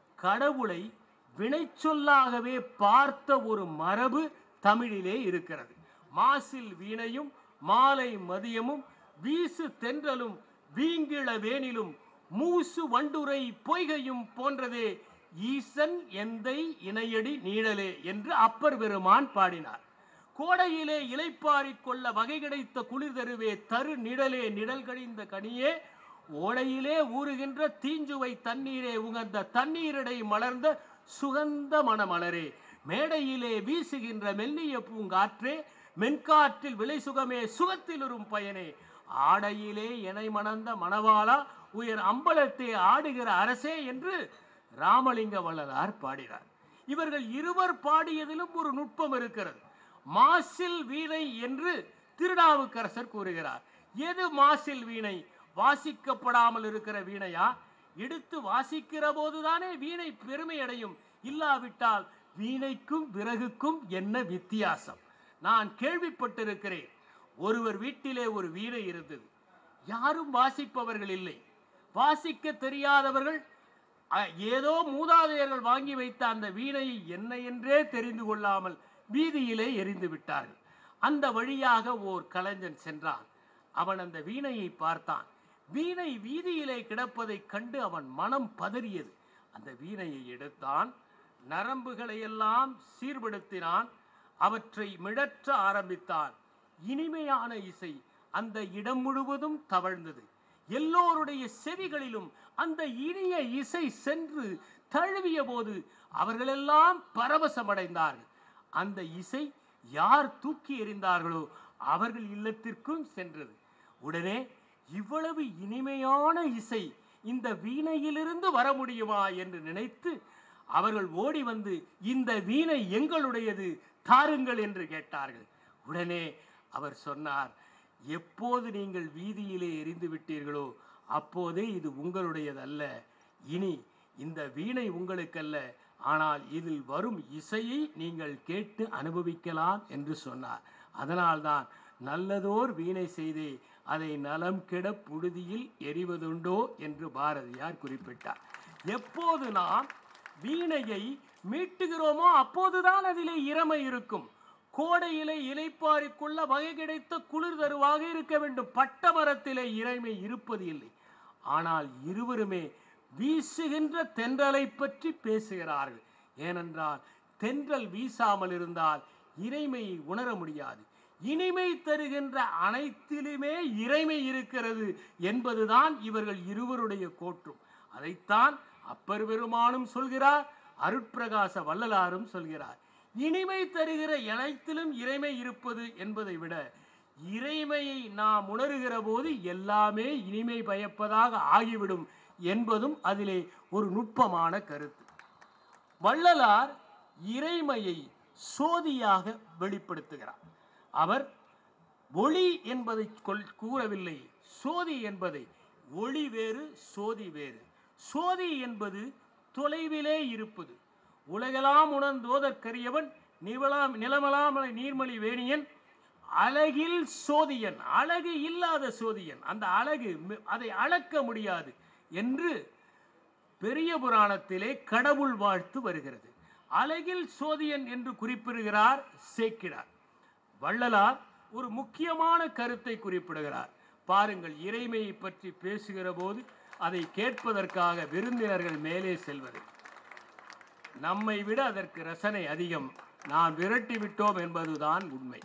கடவுளை வினைச்சொல்லாகவே பார்த்த ஒரு மரபு தமிழிலே இருக்கிறது. மாசில் வீணையும் மாலை மதியமும் வீசு தென்றலும் வீங்கிள வேனிலும் மூசு வண்டுரை பொய்கையும் போன்றதே ஈசன் எந்தை இணையடி நீழலே என்று அப்பர் பெருமான் பாடினார். கோடையிலே இலைப்பாரிக் கொள்ள வகை கிடைத்த குளிர் தருவே தரு நிழலே நிழல் கழிந்த கனியே, ஓடையிலே ஊறுகின்ற தீஞ்சுவை தண்ணீரே உகந்த தண்ணீரிடை மலர்ந்த சுகந்த மணமலரே, மேடையிலே வீசுகின்ற மெல்லிய பூங்காற்றே மென்காற்றில் விலை சுகமே சுகத்தில் வரும் பயனே, ஆடையிலே எனை மணந்த மணவாளா உயர் அம்பலத்தை ஆடுகிற அரசே என்று ராமலிங்க வள்ளலார் பாடினார். இவர்கள் இருவர் பாடியதிலும் ஒரு நுட்பம் இருக்கிறது. மாசில் வீணை என்று திருநாவுக்கரசர் கூறுகிறார். எது மாசில் வீணை? வாசிக்கப்படாமல் இருக்கிற வீணையா? எடுத்து வாசிக்கிற போதுதானே வீணை பெருமை அடையும். இல்லாவிட்டால் வீணைக்கும் விறகுக்கும் என்ன வித்தியாசம்? நான் கேள்விப்பட்டிருக்கிறேன். ஒருவர் வீட்டிலே ஒரு வீணை இருந்தது. யாரும் வாசிப்பவர்கள் இல்லை. வாசிக்க தெரியாதவர்கள் ஏதோ மூதாதையர்கள் வாங்கி வைத்த அந்த வீணையை என்ன என்றே தெரிந்து கொள்ளாமல் வீதியிலே எரிந்து விட்டார்கள். அந்த வழியாக ஓர் கலைஞன் சென்றான். அவன் அந்த வீணையை பார்த்தான். வீணை வீதியிலே கிடப்பதைக் கண்டு அவன் மனம் பதறியது. அந்த வீணையை எடுத்தான், நரம்புகளை எல்லாம் சீர்படுத்தினான், அவற்றை மிழற்ற ஆரம்பித்தான். இனிமையான இசை அந்த இடம் முழுவதும் தவழ்ந்தது. எல்லோருடைய செவிகளிலும் அந்த இனிய இசை சென்று தழுவிய போது அவர்களெல்லாம் பரவசமடைந்தார்கள். அந்த இசை யார் தூக்கி எறிந்தார்களோ அவர்கள் இல்லத்திற்கும் சென்றது. உடனே இவ்வளவு இனிமையான இசை இந்த வீணையிலிருந்து வர முடியுமா என்று நினைத்து அவர்கள் ஓடி வந்து, இந்த வீணை எங்களுடையது, தாருங்கள் என்று கேட்டார்கள். உடனே அவர் சொன்னார், எப்போது நீங்கள் வீதியிலே எரிந்து விட்டீர்களோ அப்போதே இது உங்களுடையதல்ல. இனி இந்த வீணை உங்களுக்கல்ல, ஆனால் இதில் வரும் இசையை நீங்கள் கேட்டு அனுபவிக்கலாம் என்று சொன்னார். அதனால்தான் நல்லதோர் வீணை செய்தே அதை நலம் கெட புழுதியில் எறிவதுண்டோ என்று பாரதியார் குறிப்பிட்டார். எப்போது நாம் வீணையை மீட்டுகிறோமோ அப்போதுதான் அதிலே இறமை இருக்கும். கோடையிலே இலைப்பாரிக்குள்ள வகை கிடைத்த குளிர் தருவாக இருக்க வேண்டும். பட்ட மரத்திலே இறைமை இருப்பது இல்லை. ஆனால் இருவருமே வீசுகின்ற தென்றலை பற்றி பேசுகிறார்கள். ஏனென்றால் தென்றல் வீசாமல் இருந்தால் இறைமையை உணர முடியாது. இனிமை தருகின்ற அனைத்திலுமே இறைமை இருக்கிறது என்பதுதான் இவர்கள் இருவருடைய கோட்டும். அதைத்தான் அப்பர் பெருமானும் சொல்கிறார், அருட்பிரகாச வள்ளலாரும் சொல்கிறார். இனிமை தருகிற அனைத்திலும் இறைமை இருப்பது என்பதை விட இறைமையை நாம் உணர்கிற போது எல்லாமே இனிமை பயப்பதாக ஆகிவிடும் என்பதும் அதிலே ஒரு நுட்பமான கருத்து. வள்ளலார் இறைமையை சோதியாக வெளிப்படுத்துகிறார். அவர் ஒளி என்பதை கூறவில்லை, சோதி என்பதை. ஒளி வேறு, சோதி வேறு. சோதி என்பது தொலைவிலே இருப்பது. உலகெல்லாம் உணர்ந்தோதற்கரியவன் நிலமலாமலை நீர்மலி வேணியன் அழகில் சோதியன், அழகு இல்லாத சோதியன். அந்த அழகு அதை அளக்க முடியாது என்று பெரிய புராணத்திலே கடவுள் வாழ்த்து வருகிறது. அழகில் சோதியன் என்று குறிப்பிடுகிறார் சேக்கிழார். வள்ளலார் ஒரு முக்கியமான கருத்தை குறிப்பிடுகிறார். பாருங்கள், இறைமையை பற்றி பேசுகிற போது அதை கேட்பதற்காக விருந்தினர்கள் மேலே செல்வது. நம்மை விட அதற்கு ரசனை அதிகம். நாம் விரட்டி விட்டோம் என்பதுதான் உண்மை.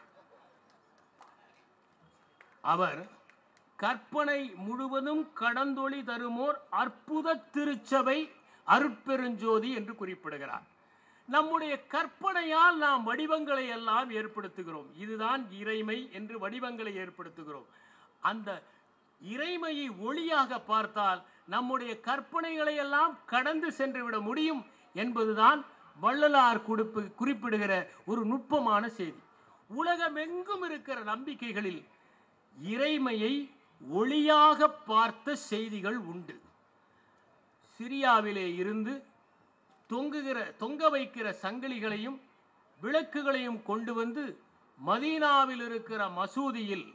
அவர் கற்பனை முழுவதும் கடந்தொளி தருமோர் அற்புத திருச்சபை அருட்பெருஞ்சோதி என்று குறிப்பிடுகிறார். நம்முடைய கற்பனையால் நாம் வடிவங்களை எல்லாம் ஏற்படுத்துகிறோம். இதுதான் இறைமை என்று வடிவங்களை ஏற்படுத்துகிறோம். அந்த இறைமையை ஒளியாக பார்த்தால் நம்முடைய கற்பனைகளை எல்லாம் கடந்து சென்று விட முடியும் என்பதுதான் வள்ளலார் குறிப்பிடுகிற ஒரு நுட்பமான செய்தி. உலகமெங்கும் இருக்கிற நம்பிக்கைகளில் இறைமையை ஒளியாக பார்த்த செய்திகள் உண்டு. சிரியாவிலே இருந்து தொங்க வைக்கிற சங்கிலிகளையும் விளக்குகளையும் கொண்டு வந்து மதீனாவில் இருக்கிற மசூதியில்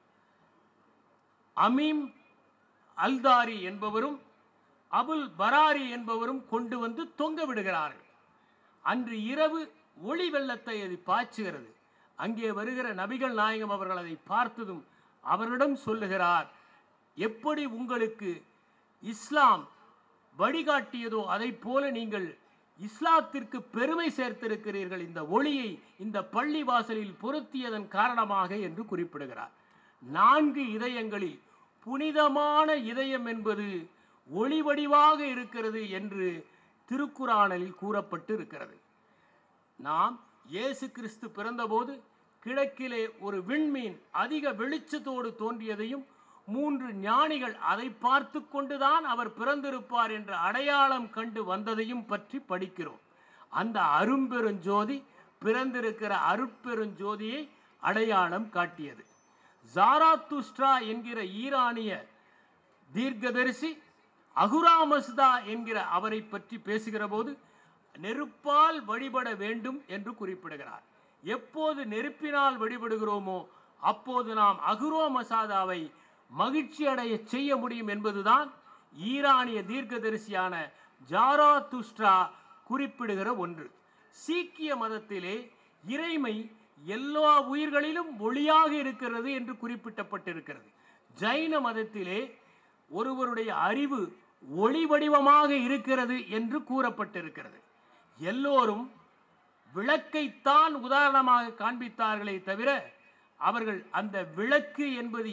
அமீம் அல்தாரி என்பவரும் அபுல் பராரி என்பவரும் கொண்டு வந்து தொங்க விடுகிறார்கள். அன்று இரவு ஒளி வெள்ளத்தை அது பாய்ச்சுகிறது. அங்கே வருகிற நபிகள் நாயகம் அவர்கள் அதை பார்த்ததும் அவரிடம் சொல்லுகிறார், எப்படி உங்களுக்கு இஸ்லாம் வழிகாட்டியதோ அதை போல நீங்கள் இஸ்லாத்திற்கு பெருமை சேர்த்திருக்கிறீர்கள், இந்த ஒளியை இந்த பள்ளி வாசலில் பொருத்தியதன் காரணமாக என்று குறிப்பிடுகிறார். 4 இதயங்களில் புனிதமான இதயம் என்பது ஒளி வடிவாக இருக்கிறது என்று திருக்குரானில் கூறப்பட்டு இருக்கிறது. நாம் இயேசு கிறிஸ்து பிறந்தபோது கிழக்கிலே ஒரு விண்மீன் அதிக வெளிச்சத்தோடு தோன்றியதையும் 3 ஞானிகள் அதை பார்த்து கொண்டுதான் அவர் பிறந்திருப்பார் என்ற அடையாளம் கண்டு வந்ததையும் பற்றி படிக்கிறோம். அந்த அரும்பெருஞ்சோதி பிறந்திருக்கிற அருட்பெருஞ்சோதியை அடையாளம் காட்டியது. ஜாராத்துஸ்ட்ரா என்கிற ஈரானிய தீர்க்கதரிசி அகுரா மஸ்தா என்கிற அவரை பற்றி பேசுகிற போது நெருப்பால் வழிபட வேண்டும் என்று குறிப்பிடுகிறார். எப்போது நெருப்பினால் வழிபடுகிறோமோ அப்போது நாம் அகுரா மசாதாவை மகிழ்ச்சி அடைய செய்ய முடியும் என்பதுதான் ஈரானிய தீர்க்கதரிசியான ஜாராத்துஸ்ட்ரா குறிப்பிடுகிற ஒன்று. சீக்கிய மதத்திலே இறைமை எல்லா உயிர்களிலும் ஒளியாக இருக்கிறது என்று குறிப்பிடப்பட்டிருக்கிறது. ஜைன மதத்திலே ஒருவருடைய அறிவு ஒளி வடிவமாக இருக்கிறது என்று கூறப்பட்டிருக்கிறது. எல்லோரும் விளக்கைத்தான் உதாரணமாக காண்பித்தார்களே தவிர அவர்கள் அந்த விளக்கு என்பது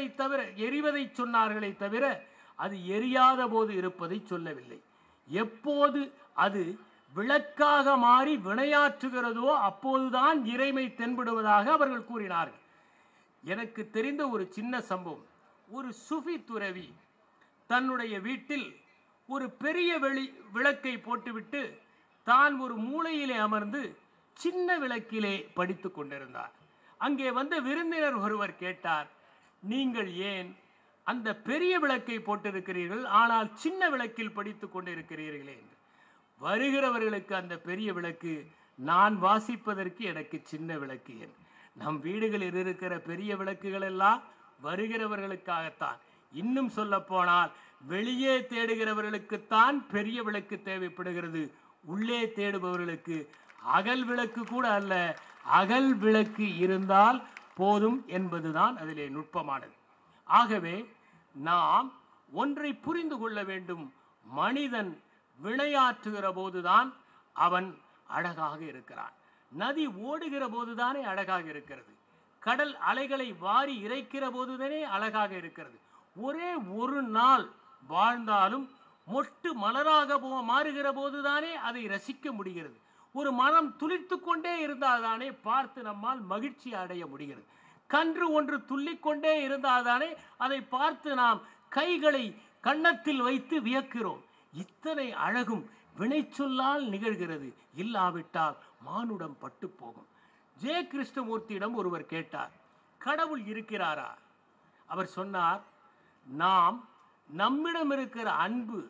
எரிவதை சொன்னார்களே தவிர அது எரியாத போது இருப்பதை சொல்லவில்லை. எப்போது அது விளக்காக மாறி வினையாற்றுகிறதோ அப்போதுதான் இறைமை தென்படுவதாக அவர்கள் கூறினார்கள். எனக்கு தெரிந்த ஒரு சின்ன சம்பவம். ஒரு சுஃபி துறவி தன்னுடைய வீட்டில் ஒரு பெரிய விளக்கை போட்டுவிட்டு தான் ஒரு மூலையிலே அமர்ந்து சின்ன விளக்கிலே படித்து கொண்டிருந்தார். அங்கே வந்த விருந்தினர் ஒருவர் கேட்டார், நீங்கள் ஏன் அந்த பெரிய விளக்கை போட்டிருக்கிறீர்கள், ஆனால் சின்ன விளக்கில் படித்து கொண்டிருக்கிறீர்களே என்று. வருகிறவர்களுக்கு அந்த பெரிய விளக்கு, நான் வாசிப்பதற்கு எனக்கு சின்ன விளக்கு என்று. நம் வீடுகளில் இருக்கிற பெரிய விளக்குகள் எல்லாம் வருகிறவர்களுக்காகத்தான். இன்னும் சொல்ல போனால் வெளியே தேடுகிறவர்களுக்குத்தான் பெரிய விளக்கு தேவைப்படுகிறது. உள்ளே தேடுபவர்களுக்கு அகல் விளக்கு கூட அல்ல, அகல் விளக்கு இருந்தால் போதும் என்பதுதான் அதிலே நுட்பமானது. ஆகவே நாம் ஒன்றை புரிந்து கொள்ள வேண்டும். மனிதன் வினையாற்றுகிற போதுதான் அவன் அழகாக இருக்கிறான். நதி ஓடுகிற போதுதானே அழகாக இருக்கிறது. கடல் அலைகளை வாரி இறைக்கிற போதுதானே அழகாக இருக்கிறது. ஒரே ஒரு நாள் வாழ்ந்தாலும் மொட்டு மலராக மாறுகிற போதுதானே அதை ரசிக்க முடிகிறது. ஒரு மனம் துளிர்த்து கொண்டே இருந்தால்தானே பார்த்து நம்மால் மகிழ்ச்சி அடைய முடிகிறது. கன்று ஒன்று துள்ளிக்கொண்டே இருந்தால்தானே அதை பார்த்து நாம் கைகளை கன்னத்தில் வைத்து வியக்கிறோம். இத்தனை அழகும் வினை சொல்லால் நிகழ்கிறது. இல்லாவிட்டால் மானுடம் பட்டு போகும். ஜே கிருஷ்ணமூர்த்தியிடம் ஒருவர் கேட்டார், கடவுள் இருக்கிறாரா? அவர் சொன்னார், நாம் நம்மிடம் இருக்கிற அன்பு,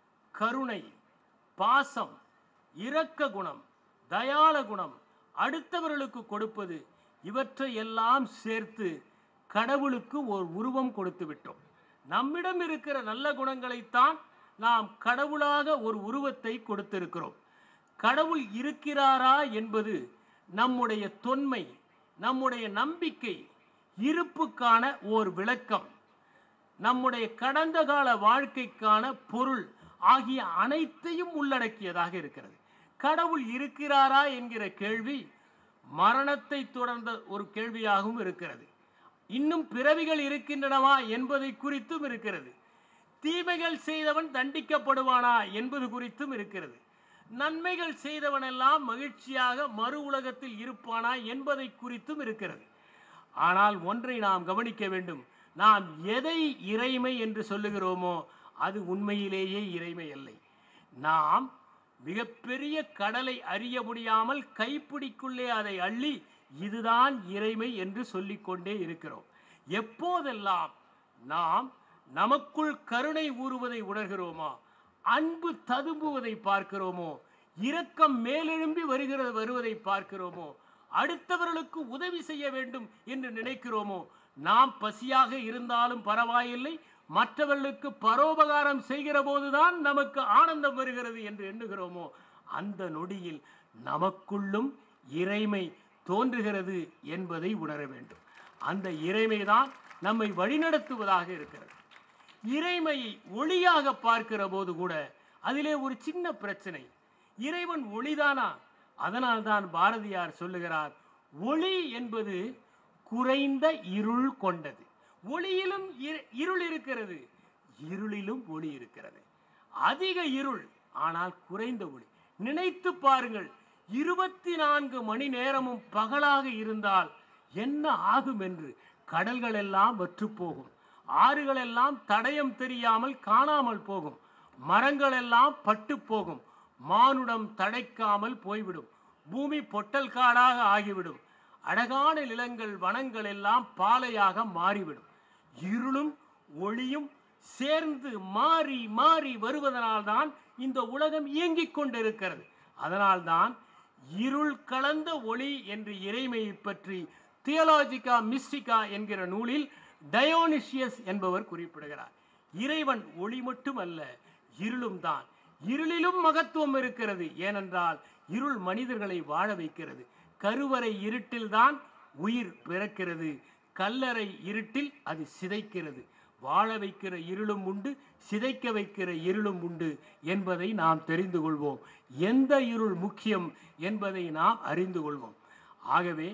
கருணை, பாசம், இரக்க குணம், தயாள குணம், அடுத்தவர்களுக்கு கொடுப்பது, இவற்றை எல்லாம் சேர்த்து கடவுளுக்கு ஒரு உருவம் கொடுத்து விட்டோம். நம்மிடம் இருக்கிற நல்ல குணங்களைத்தான் நாம் கடவுளாக ஒரு உருவத்தை கொடுத்திருக்கிறோம். கடவுள் இருக்கிறாரா என்பது நம்முடைய தொன்மை, நம்முடைய நம்பிக்கை, இருப்புக்கான ஓர் விளக்கம், நம்முடைய கடந்த கால வாழ்க்கைக்கான பொருள் ஆகிய அனைத்தையும் உள்ளடக்கியதாக இருக்கிறது. கடவுள் இருக்கிறாரா என்கிற கேள்வி மரணத்தை தொடர்ந்த ஒரு கேள்வியாகவும் இருக்கிறது. இன்னும் பிறவிகள் இருக்கின்றனவா என்பதை குறித்தும் இருக்கிறது. தீமைகள் செய்தவன் தண்டிக்கப்படுவானா என்பது குறித்தும் இருக்கிறது. நன்மைகள் செய்தவனெல்லாம் மகிழ்ச்சியாக மறு உலகத்தில் இருப்பானா என்பதை குறித்தும் இருக்கிறது. ஆனால் ஒன்றை நாம் கவனிக்க வேண்டும். நாம் எதை இறைமை என்று சொல்லுகிறோமோ அது உண்மையிலேயே இறைமை இல்லை. நாம் மிகப்பெரிய கடலை அறிய முடியாமல் கைப்பிடிக்குள்ளே அதை அள்ளி இதுதான் இறைமை என்று சொல்லிக்கொண்டே இருக்கிறோம். எப்போதெல்லாம் நாம் நமக்குள் கருணை ஊறுவதை உணர்கிறோமோ, அன்பு ததும்புவதை பார்க்கிறோமோ, இரக்கம் மேலெழும்பி வருவதை பார்க்கிறோமோ, அடுத்தவர்களுக்கு உதவி செய்ய வேண்டும் என்று நினைக்கிறோமோ, நாம் பசியாக இருந்தாலும் பரவாயில்லை, மற்றவர்களுக்கு பரோபகாரம் செய்கிற போதுதான் நமக்கு ஆனந்தம் வருகிறது என்று எண்ணுகிறோமோ, அந்த நொடியில் நமக்குள்ளும் இறைமை தோன்றுகிறது என்பதை உணர வேண்டும். அந்த இறைமைதான் நம்மை வழிநடத்துவதாக இருக்கிறது. இறைமையை ஒளியாக பார்க்கிற போது கூட அதிலே ஒரு சின்ன பிரச்சனை. இறைவன் ஒளிதானா? அதனால்தான் பாரதியார் சொல்லுகிறார், ஒளி என்பது குறைந்த இருள் கொண்டது. ஒளியிலும் இருள் இருக்கிறது, இருளிலும் ஒளி இருக்கிறது. அதிக இருள் ஆனால் குறைந்த ஒளி. நினைத்து பாருங்கள், 24 மணி நேரமும் பகலாக இருந்தால் என்ன ஆகும் என்று கடல்கள் எல்லாம் வற்று போகும், ஆறுகள் எல்லாம் தடயம் தெரியாமல் காணாமல் போகும், மரங்கள் எல்லாம் பட்டு போகும், மானுடம் தடைக்காமல் போய்விடும், பூமி பொட்டல் காடாக ஆகிவிடும், அழகான நிலங்கள் வனங்கள் எல்லாம் பாலையாக மாறிவிடும். இருளும் ஒளியும் சேர்ந்து மாறி மாறி வருவதனால்தான் இந்த உலகம் இயங்கிக் கொண்டிருக்கிறது. அதனால்தான் இருள் கலந்த ஒளி என்று இறைமையை பற்றி தியோலாஜிகா மிஸ்டிகா என்கிற நூலில் டயோனிசியஸ் என்பவர் குறிப்பிடுகிறார். இறைவன் ஒளி மட்டும் அல்ல, இருளும் தான். இருளிலும் மகத்துவம் இருக்கிறது. ஏனென்றால் இருள் மனிதர்களை வாழ வைக்கிறது. கருவறை இருட்டில்தான் உயிர் பிறக்கிறது, கல்லறை இருட்டில் அது சிதைக்கிறது. வாழ வைக்கிற இருளும் உண்டு, சிதைக்க வைக்கிற இருளும் உண்டு என்பதை நாம் தெரிந்து கொள்வோம். எந்த இருள் முக்கியம் என்பதை நாம் அறிந்து கொள்வோம். ஆகவே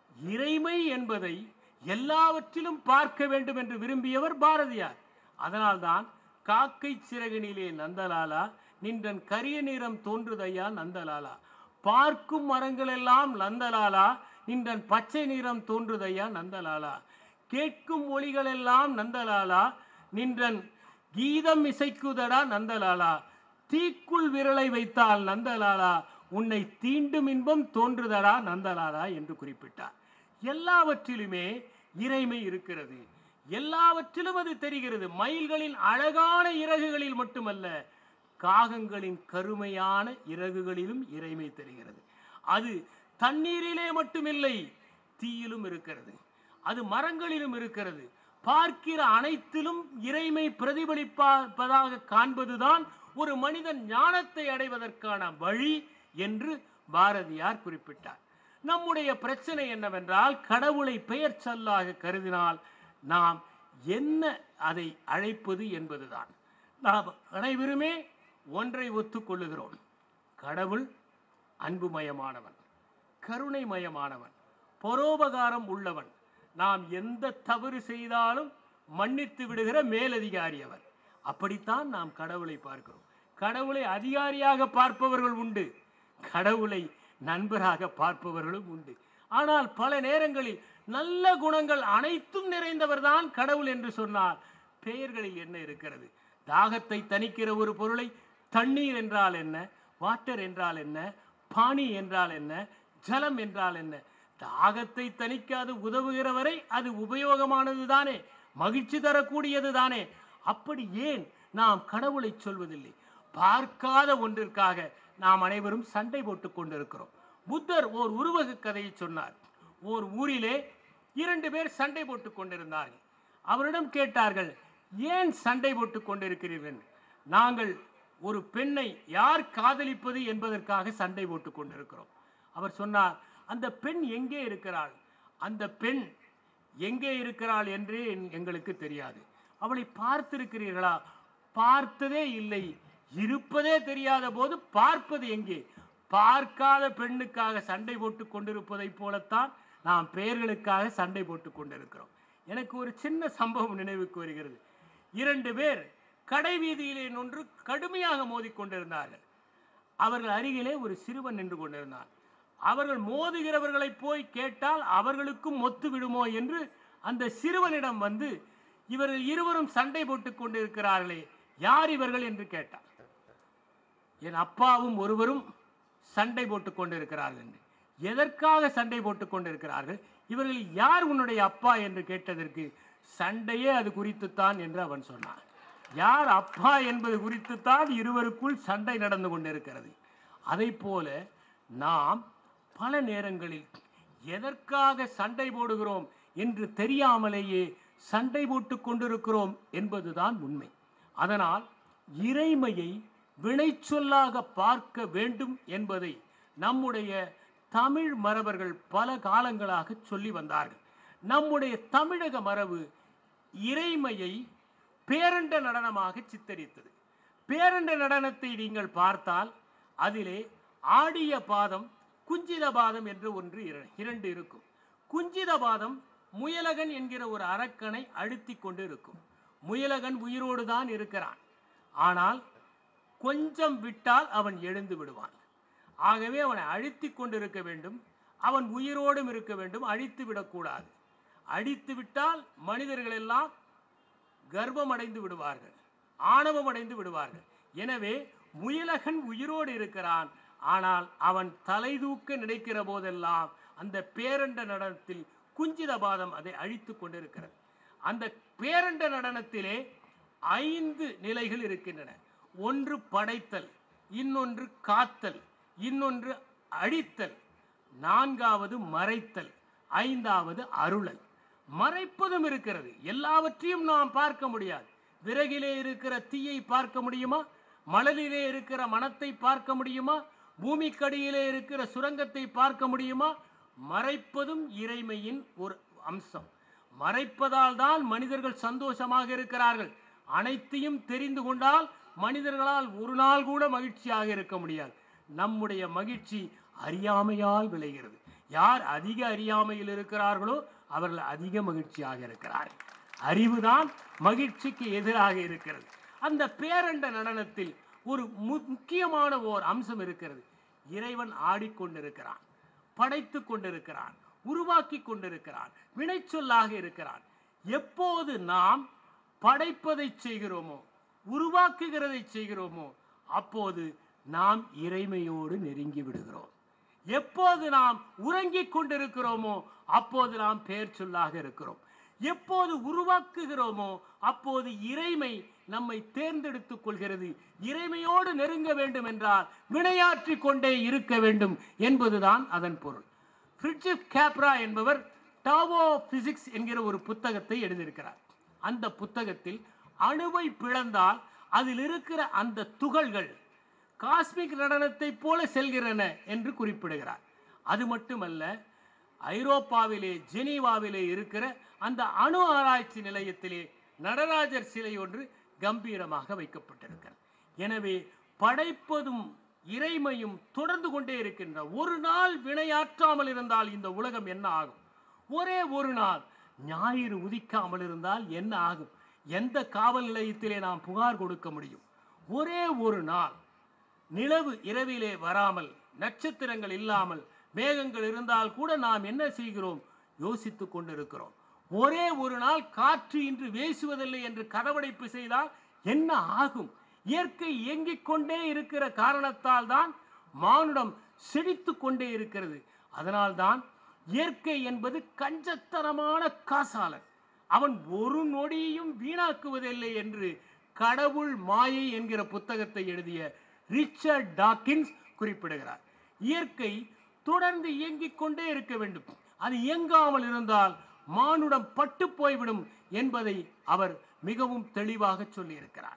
இறைமை என்பதை எல்லாவற்றிலும் பார்க்க வேண்டும் என்று விரும்பியவர் பாரதியார். அதனால்தான் காக்கை சிறகினிலே நந்தலாலா, நின்றன் கரிய நிறம் தோன்றுதையா நந்தலாலா, பார்க்கும் மரங்களெல்லாம் நந்தலாலா, நின்றன் பச்சை நிறம் தோன்றுதையா நந்தலாலா, கேட்கும் ஒளிகளெல்லாம் நந்தலாலா, நின்றன் கீதம் இசைக்குதடா நந்தலாலா, தீக்குள் விரலை வைத்தால் நந்தலாலா, உன்னை தீண்டும் இன்பம் தோன்றுதடா நந்தலாலா என்று குறிப்பிட்டார். எல்லாவற்றிலுமே இறைமை இருக்கிறது, எல்லாவற்றிலும் அது தெரிகிறது. மயில்களின் அழகான இறகுகளில் மட்டுமல்ல, காகங்களின் கருமையான இறகுகளிலும் இறைமை தெரிகிறது. அது தண்ணீரிலே மட்டுமில்லை, தீயிலும் இருக்கிறது, அது மரங்களிலும் இருக்கிறது. பார்க்கிற அனைத்திலும் இறைமை பிரதிபலிப்பதாக காண்பதுதான் ஒரு மனிதன் ஞானத்தை அடைவதற்கான வழி என்று பாரதியார் குறிப்பிட்டார். நம்முடைய பிரச்சனை என்னவென்றால், கடவுளை பெயர் சொல்லாக கருதினால் நாம் என்ன அதை அழைப்பது என்பதுதான். நாம் அனைவருமே ஒன்றை ஒத்துக்கொள்ளுகிறோம்: கடவுள் அன்புமயமானவன், கருணைமயமானவன், பரோபகாரம் உள்ளவன். நாம் எந்த தவறு செய்தாலும் மன்னித்து விடுகிற மேலதிகாரி அவர். அப்படித்தான் நாம் கடவுளை பார்க்கிறோம். கடவுளை அதிகாரியாக பார்ப்பவர்கள் உண்டு, கடவுளை நண்பராக பார்ப்பவர்களும் உண்டு. ஆனால் பல நேரங்களில் நல்ல குணங்கள் அனைத்தும் நிறைந்தவர் தான் கடவுள் என்று சொன்னால் பெயர்களில் என்ன இருக்கிறது? தாகத்தை தணிக்கிற ஒரு பொருளை தண்ணீர் என்றால் என்ன, வாட்டர் என்றால் என்ன, பானி என்றால் என்ன, ஜலம் என்றால் என்ன? தாகத்தை தணிக்காது உதவுகிறவரை அது உபயோகமானது தானே, மகிழ்ச்சி தரக்கூடியது தானே. அப்படி ஏன் நாம் கடவுளை சொல்வதில்லை? பார்க்காத ஒன்றிற்காக நாம் அனைவரும் சண்டை போட்டுக் கொண்டிருக்கிறோம். புத்தர் ஓர் உருவக கதையை சொன்னார். ஓர் ஊரிலே 2 பேர் சண்டை போட்டுக் கொண்டிருந்தார்கள். அவரிடம் கேட்டார்கள், ஏன் சண்டை போட்டுக் கொண்டிருக்கிறீர்கள்? நாங்கள் ஒரு பெண்ணை யார் காதலிப்பது என்பதற்காக சண்டை போட்டுக் கொண்டிருக்கிறோம். அவர் சொன்னார், அந்த பெண் எங்கே இருக்கிறாள்? அந்த பெண் எங்கே இருக்கிறாள் என்று எங்களுக்கு தெரியாது. அவளை பார்த்திருக்கிறீர்களா? பார்த்ததே இல்லை. இருப்பதே தெரியாத போது பார்ப்பது எங்கே? பார்க்காத பெண்ணுக்காக சண்டை போட்டுக் கொண்டிருப்பதை போலத்தான் நாம் பெயர்களுக்காக சண்டை போட்டுக் கொண்டிருக்கிறோம். எனக்கு ஒரு சின்ன சம்பவம் நினைவுக்கு வருகிறது. 2 பேர் கடை வீதியிலே நின்று கடுமையாக மோதிக்கொண்டிருந்தார்கள். அவர்கள் அருகிலே ஒரு சிறுவன் நின்று கொண்டிருந்தான். அவர்கள் மோதுகிறவர்களை போய் கேட்டால் அவர்களுக்கும் ஒத்து விடுமோ என்று அந்த சிறுவனிடம் வந்து, இவர்கள் இருவரும் சண்டை போட்டுக் கொண்டிருக்கிறார்களே, யார் இவர்கள் என்று கேட்டார். என் அப்பாவும் ஒருவரும் சண்டை போட்டுக் கொண்டிருக்கிறார்கள் என்று. எதற்காக சண்டை போட்டுக் கொண்டிருக்கிறார்கள்? இவர்கள் யார் உன்னுடைய அப்பா என்று கேட்டதற்கு, சண்டையே அது குறித்துத்தான் என்று அவன் சொன்னான். யார் அப்பா என்பது குறித்துத்தான் இருவருக்குள் சண்டை நடந்து கொண்டிருக்கிறது. அதை போல நாம் பல நேரங்களில் எதற்காக சண்டை போடுகிறோம் என்று தெரியாமலேயே சண்டை போட்டுக் கொண்டிருக்கிறோம் என்பதுதான் உண்மை. அதனால் இறைமையை வினைச்சொல்லாக பார்க்க வேண்டும் என்பதை நம்முடைய தமிழ் மரபர்கள் பல காலங்களாக சொல்லி வந்தார்கள். நம்முடைய தமிழக மரபு இறைமையை பேரண்ட நடனமாக சித்தரித்தது. பேரண்ட நடனத்தை நீங்கள் பார்த்தால் அதிலே ஆடிய பாதம், குஞ்சித பாதம் என்று ஒன்று 2 இருக்கும். குஞ்சித பாதம் முயலகன் என்கிற ஒரு அரக்கனை அழுத்தி கொண்டு இருக்கும். முயலகன் உயிரோடு தான் இருக்கிறான், ஆனால் கொஞ்சம் விட்டால் அவன் எழுந்து விடுவான். ஆகவே அவனை அழுத்தி கொண்டிருக்க வேண்டும். அவன் உயிரோடும் இருக்க வேண்டும், அழித்து விடக்கூடாது. அழித்து விட்டால் மனிதர்கள் எல்லாம் கர்வம் அடைந்து விடுவார்கள், ஆணவம் அடைந்து விடுவார்கள். எனவே முயலகன் உயிரோடு இருக்கிறான். ஆனால் அவன் தலை தூக்க நினைக்கிற போதெல்லாம் அந்த பேரண்ட நடனத்தில் குஞ்சித பாதம் அதை அழித்து கொண்டிருக்கிறது. அந்த பேரண்ட நடனத்திலே 5 நிலைகள் இருக்கின்றன. ஒன்று படைத்தல், இன்னொன்று காத்தல், இன்னொன்று அழித்தல், 4வது மறைத்தல், 5வது அருளல். மறைப்பதும் இருக்கிறது. எல்லாவற்றையும் நாம் பார்க்க முடியாது. விறகிலே இருக்கிற தீயை பார்க்க முடியுமா? மணலிலே இருக்கிற மனத்தை பார்க்க முடியுமா? பூமிக்கடியிலே இருக்கிற சுரங்கத்தை பார்க்க முடியுமா? மறைப்பதும் இறைமையின் ஒரு அம்சம். மறைப்பதால் தான் மனிதர்கள் சந்தோஷமாக இருக்கிறார்கள். அனைத்தையும் தெரிந்து கொண்டால் மனிதர்களால் ஒரு நாள் கூட மகிழ்ச்சியாக இருக்க முடியாது. நம்முடைய மகிழ்ச்சி அறியாமையால் விளைகிறது. யார் அதிக அறியாமையில் இருக்கிறார்களோ அவர்கள் அதிக மகிழ்ச்சியாக இருக்கிறார்கள். அறிவுதான் மகிழ்ச்சிக்கு எதிராக இருக்கிறது. அந்த பேரண்ட நடனத்தில் ஒரு முக்கியமான ஓர் அம்சம் இருக்கிறது. இறைவன் ஆடிக்கொண்டிருக்கிறான், படைத்து கொண்டிருக்கிறான், உருவாக்கி கொண்டிருக்கிறான், வினைச்சொல்லாக இருக்கிறான். எப்போது நாம் படைப்பதை செய்கிறோமோ, உருவாக்குகிறதை செய்கிறோமோ, அப்போது நாம் இறைமையோடு நெருங்கி விடுகிறோம். எப்போது நாம் உறங்கிக் கொண்டிருக்கிறோமோ அப்போது நாம் பெயர் சொல்லாக இருக்கிறோம். எப்போது உருவாக்குகிறோமோ அப்போது இறைமை நம்மை தேர்ந்தெடுத்துக் கொள்கிறது. இறைமையோடு நெருங்க வேண்டும் என்றால் வினையாற்றி கொண்டே இருக்க வேண்டும் என்பதுதான் அதன் பொருள். ஃப்ரிட்ஜிப் கேப்ரா என்பவர் டாவோ பிசிக்ஸ் என்கிற ஒரு புத்தகத்தை எழுதியிருக்கிறார். அந்த புத்தகத்தில் அணுவை பிளந்தால் அதில் இருக்கிற அந்த துகள்கள் காஸ்மிக் நடனத்தை போல செல்கிறன என்று குறிப்பிடுகிறார். அது மட்டுமல்ல, ஐரோப்பாவிலே ஜெனீவாவிலே இருக்கிற அந்த அணு ஆராய்ச்சி நிலையத்திலே நடராஜர் சிலை ஒன்று கம்பீரமாக வைக்கப்பட்டிருக்கிறது. எனவே படைப்பதும் இறைமையும் தொடர்ந்து கொண்டே இருக்கின்ற. ஒரு நாள் வினையாற்றாமல் இருந்தால் இந்த உலகம் என்ன ஆகும்? ஒரே ஒரு நாள் ஞாயிறு உதிக்காமல் இருந்தால் என்ன ஆகும்? எந்த காவல் நிலையத்திலே நாம் புகார் கொடுக்க முடியும்? ஒரே ஒரு நாள் நிலவு இரவிலே வராமல், நட்சத்திரங்கள் இல்லாமல், மேகங்கள் இருந்தால் கூட நாம் என்ன செய்கிறோம்? யோசித்துக் கொண்டிருக்கிறோம். ஒரே ஒரு நாள் காற்று இன்று வீசுவதில்லை என்று கதவடைப்பு செய்தால் என்ன ஆகும்? இயற்கை இயங்கிக் கொண்டே இருக்கிற காரணத்தால் தான் மானுடம் செழித்து கொண்டே இருக்கிறது. அதனால்தான் இயற்கை என்பது கஞ்சத்தனமான காசாளன். அவன் ஒரு நொடியையும் வீணாக்குவதில்லை என்று கடவுள் மாயை என்கிற புத்தகத்தை எழுதிய ரிச்சர்ட் டாக்கின்ஸ் குறிப்பிடுகிறார். இயற்கை தொடர்ந்து இயங்கிக் கொண்டே இருக்க வேண்டும். அது இயங்காமல் இருந்தால் மானுடம் பட்டு போய்விடும் என்பதை அவர் மிகவும் தெளிவாக சொல்லியிருக்கிறார்.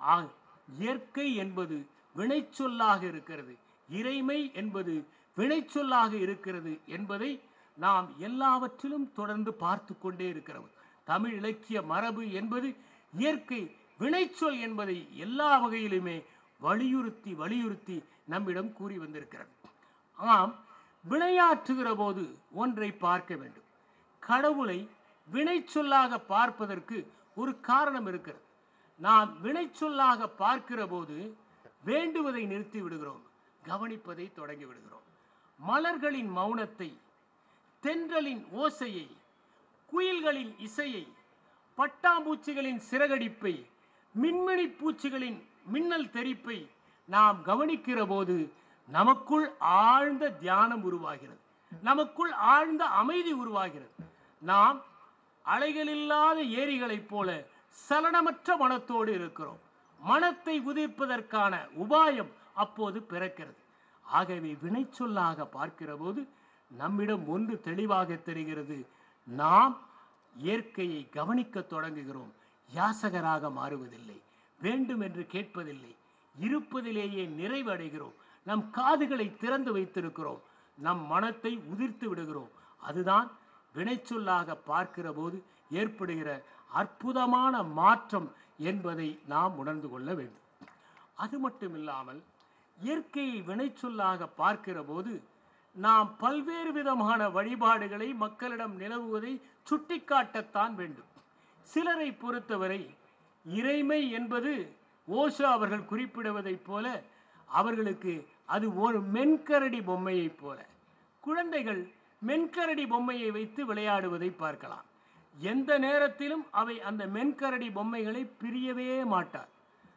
இயற்கை என்பது வினைச்சொல்லாக இருக்கிறது, இறைமை என்பது வினைச்சொல்லாக இருக்கிறது என்பதை நாம் எல்லாவற்றிலும் தொடர்ந்து பார்த்து கொண்டே இருக்கிறோம். தமிழ் இலக்கிய மரபு என்பது இயற்கை வினைச்சொல் என்பதை எல்லா வகையிலுமே வலியுறுத்தி வலியுறுத்தி நம்மிடம் கூறி வந்திருக்கிறது. ஆம், வினையாற்றுகிற போது ஒன்றை பார்க்க வேண்டும். கடவுளை வினைச்சொல்லாக பார்ப்பதற்கு ஒரு காரணம் இருக்கிறது. நாம் வினைச்சொல்லாக பார்க்கிற போது வேண்டுவதை நிறுத்தி விடுகிறோம், கவனிப்பதை தொடங்கி விடுகிறோம். மலர்களின் மௌனத்தை, தென்றலின் ஓசையை, குயில்களின் இசையை, பட்டாம்பூச்சிகளின் சிறகடிப்பை, மின்மினி பூச்சிகளின் மின்னல் தெரிப்பை நாம் கவனிக்கிற போது நமக்குள் ஆழ்ந்த தியானம் உருவாகிறது, நமக்குள் ஆழ்ந்த அமைதி உருவாகிறது. நாம் அலைகளில்லாத ஏரிகளைப் போல சலனமற்ற மனத்தோடு இருக்கிறோம். மனத்தை உதிர்ப்பதற்கான உபாயம் அப்போது பிறக்கிறது. ஆகவே வினைச்சொல்லாக பார்க்கிற போது நம்மிடம் ஒன்று தெளிவாக தெரிகிறது. நாம் இயற்கையை கவனிக்க தொடங்குகிறோம். யாசகராக மாறுவதில்லை, வேண்டும் என்று கேட்பதில்லை, இருப்பதிலேயே நிறைவடைகிறோம். நம் காதுகளை திறந்து வைத்திருக்கிறோம், நம் மனத்தை உதிர்த்து விடுகிறோம். அதுதான் வினைச்சொல்லாக பார்க்கிற போது ஏற்படுகிற அற்புதமான மாற்றம் என்பதை நாம் உணர்ந்து கொள்ள வேண்டும். அது மட்டுமில்லாமல் இயற்கையை வினைச்சொல்லாக பார்க்கிற போது நாம் பல்வேறு விதமான வழிபாடுகளை மக்களிடம் நிலவுவதை சுட்டிக்காட்டத்தான் வேண்டும். சிலரை பொறுத்தவரை இறைமை என்பது ஓஷோ அவர்கள் குறிப்பிடுவதைப் போல அவர்களுக்கு அது ஒரு மென்கரடி பொம்மையைப் போல, குழந்தைகள் மென்கரடி பொம்மையை வைத்து விளையாடுவதை பார்க்கலாம். எந்த நேரத்திலும் அவை அந்த மென்கரடி பொம்மைகளை பிரியவே மாட்டார்.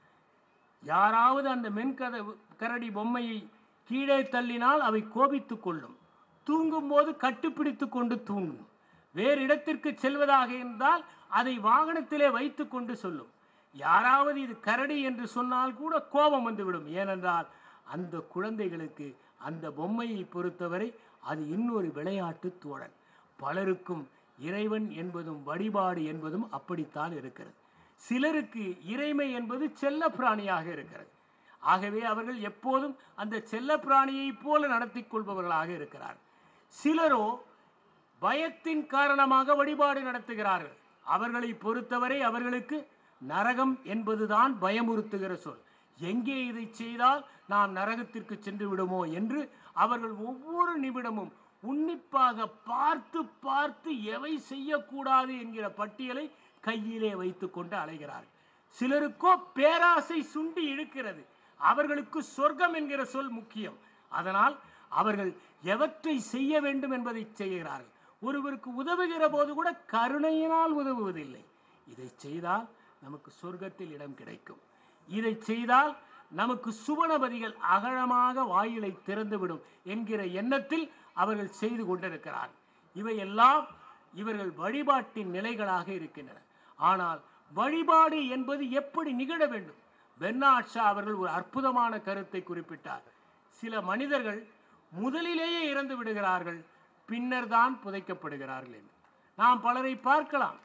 யாராவது அந்த கரடி பொம்மையை கீழே தள்ளினால் அவை கோபித்துக் கொள்ளும். தூங்கும் போது கட்டுப்பிடித்து கொண்டு தூங்கும். வேறு இடத்திற்கு செல்வதாக இருந்தால் அதை வாகனத்திலே வைத்து கொண்டு சொல்லும். யாராவது இது கரடி என்று சொன்னால் கூட கோபம் வந்துவிடும். ஏனென்றால் அந்த குழந்தைகளுக்கு அந்த பொம்மையை பொறுத்தவரை அது இன்னொரு விளையாட்டு தோழன். பலருக்கும் இறைவன் என்பதும் வழிபாடு என்பதும் அப்படித்தான் இருக்கிறது. சிலருக்கு இறைமை என்பது செல்ல பிராணியாக இருக்கிறது. ஆகவே அவர்கள் எப்போதும் அந்த செல்ல பிராணியை போல நடத்தி கொள்பவர்களாக இருக்கிறார்கள். சிலரோ பயத்தின் காரணமாக வழிபாடு நடத்துகிறார்கள். அவர்களை பொறுத்தவரை அவர்களுக்கு நரகம் என்பதுதான் பயமுறுத்துகிற சொல். எங்கே இதை செய்தால் நாம் நரகத்திற்கு சென்று விடுமோ என்று அவர்கள் ஒவ்வொரு நிமிடமும் உன்னிப்பாக பார்த்து பார்த்து எவை செய்யக்கூடாது என்கிற பட்டியலை கையிலே வைத்து கொண்டு அலைகிறார்கள். சிலருக்கோ பேராசை சுண்டி இழுக்கிறது. அவர்களுக்கு சொர்க்கம் என்கிற சொல் முக்கியம். அதனால் அவர்கள் எவற்றை செய்ய வேண்டும் என்பதை செய்கிறார்கள். ஒருவருக்கு உதவுகிற போது கூட கருணையினால் உதவுவதில்லை. இதை செய்தால் நமக்கு சொர்க்கத்தில் இடம் கிடைக்கும், இதை செய்தால் நமக்கு சுவனபதிகள் அகலமாக வாயிலை திறந்துவிடும் என்கிற எண்ணத்தில் அவர்கள் செய்து கொண்டிருக்கிறார்கள். இவையெல்லாம் இவர்கள் வழிபாட்டின் நிலைகளாக இருக்கின்றன. ஆனால் வழிபாடு என்பது எப்படி நிகழ வேண்டும்? பெர்னாட் ஷா அவர்கள் ஒரு அற்புதமான கருத்தை குறிப்பிட்டார். சில மனிதர்கள் முதலிலேயே இறந்து விடுகிறார்கள், பின்னர் தான் புதைக்கப்படுகிறார்கள் என்று. நாம் பலரை பார்க்கலாம்,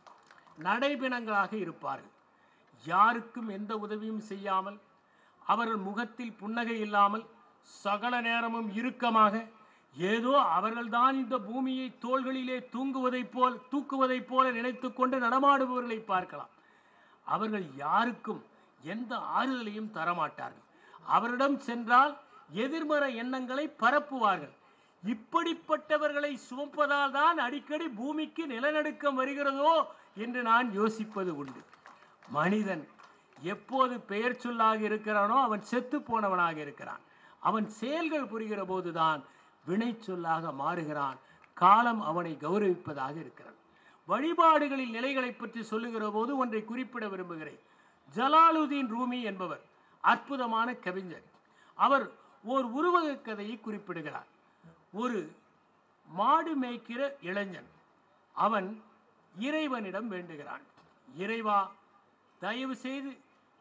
நடைபிணங்களாக இருப்பார்கள். யாருக்கும் எந்த உதவியும் செய்யாமல், அவர்கள் முகத்தில் புன்னகை இல்லாமல், சகல நேரமும் இறுக்கமாக, ஏதோ அவர்கள்தான் இந்த பூமியை தோள்களிலே தூக்குவதைப் போல நினைத்து கொண்டு நடமாடுபவர்களை பார்க்கலாம். அவர்கள் யாருக்கும் எந்த ஆறுதலையும் தரமாட்டார்கள். அவரிடம் சென்றால் எதிர்மறை எண்ணங்களை பரப்புவார்கள். இப்படிப்பட்டவர்களை சுமப்பதால் தான் அடிக்கடி பூமிக்கு நிலநடுக்கம் வருகிறதோ என்று நான் யோசிப்பது உண்டு. மனிதன் எப்போது பெயர் சொல்லாக இருக்கிறானோ அவன் செத்து போனவனாக இருக்கிறான். அவன் செயல்கள் புரிகிற போதுதான் வினை சொல்லாக மாறுகிறான். காலம் அவனை கௌரவிப்பதாக இருக்கிறது. வழிபாடுகளின் நிலைகளை பற்றி சொல்லுகிற போது ஒன்றை குறிப்பிட விரும்புகிறேன். ஜலாலுதீன் ரூமி என்பவர் அற்புதமான கவிஞர். அவர் ஓர் உருவக கதையை குறிப்பிடுகிறார். ஒரு மாடு மேய்க்கிற இளைஞன் அவன் இறைவனிடம் வேண்டுகிறான், இறைவா, தயவு செய்து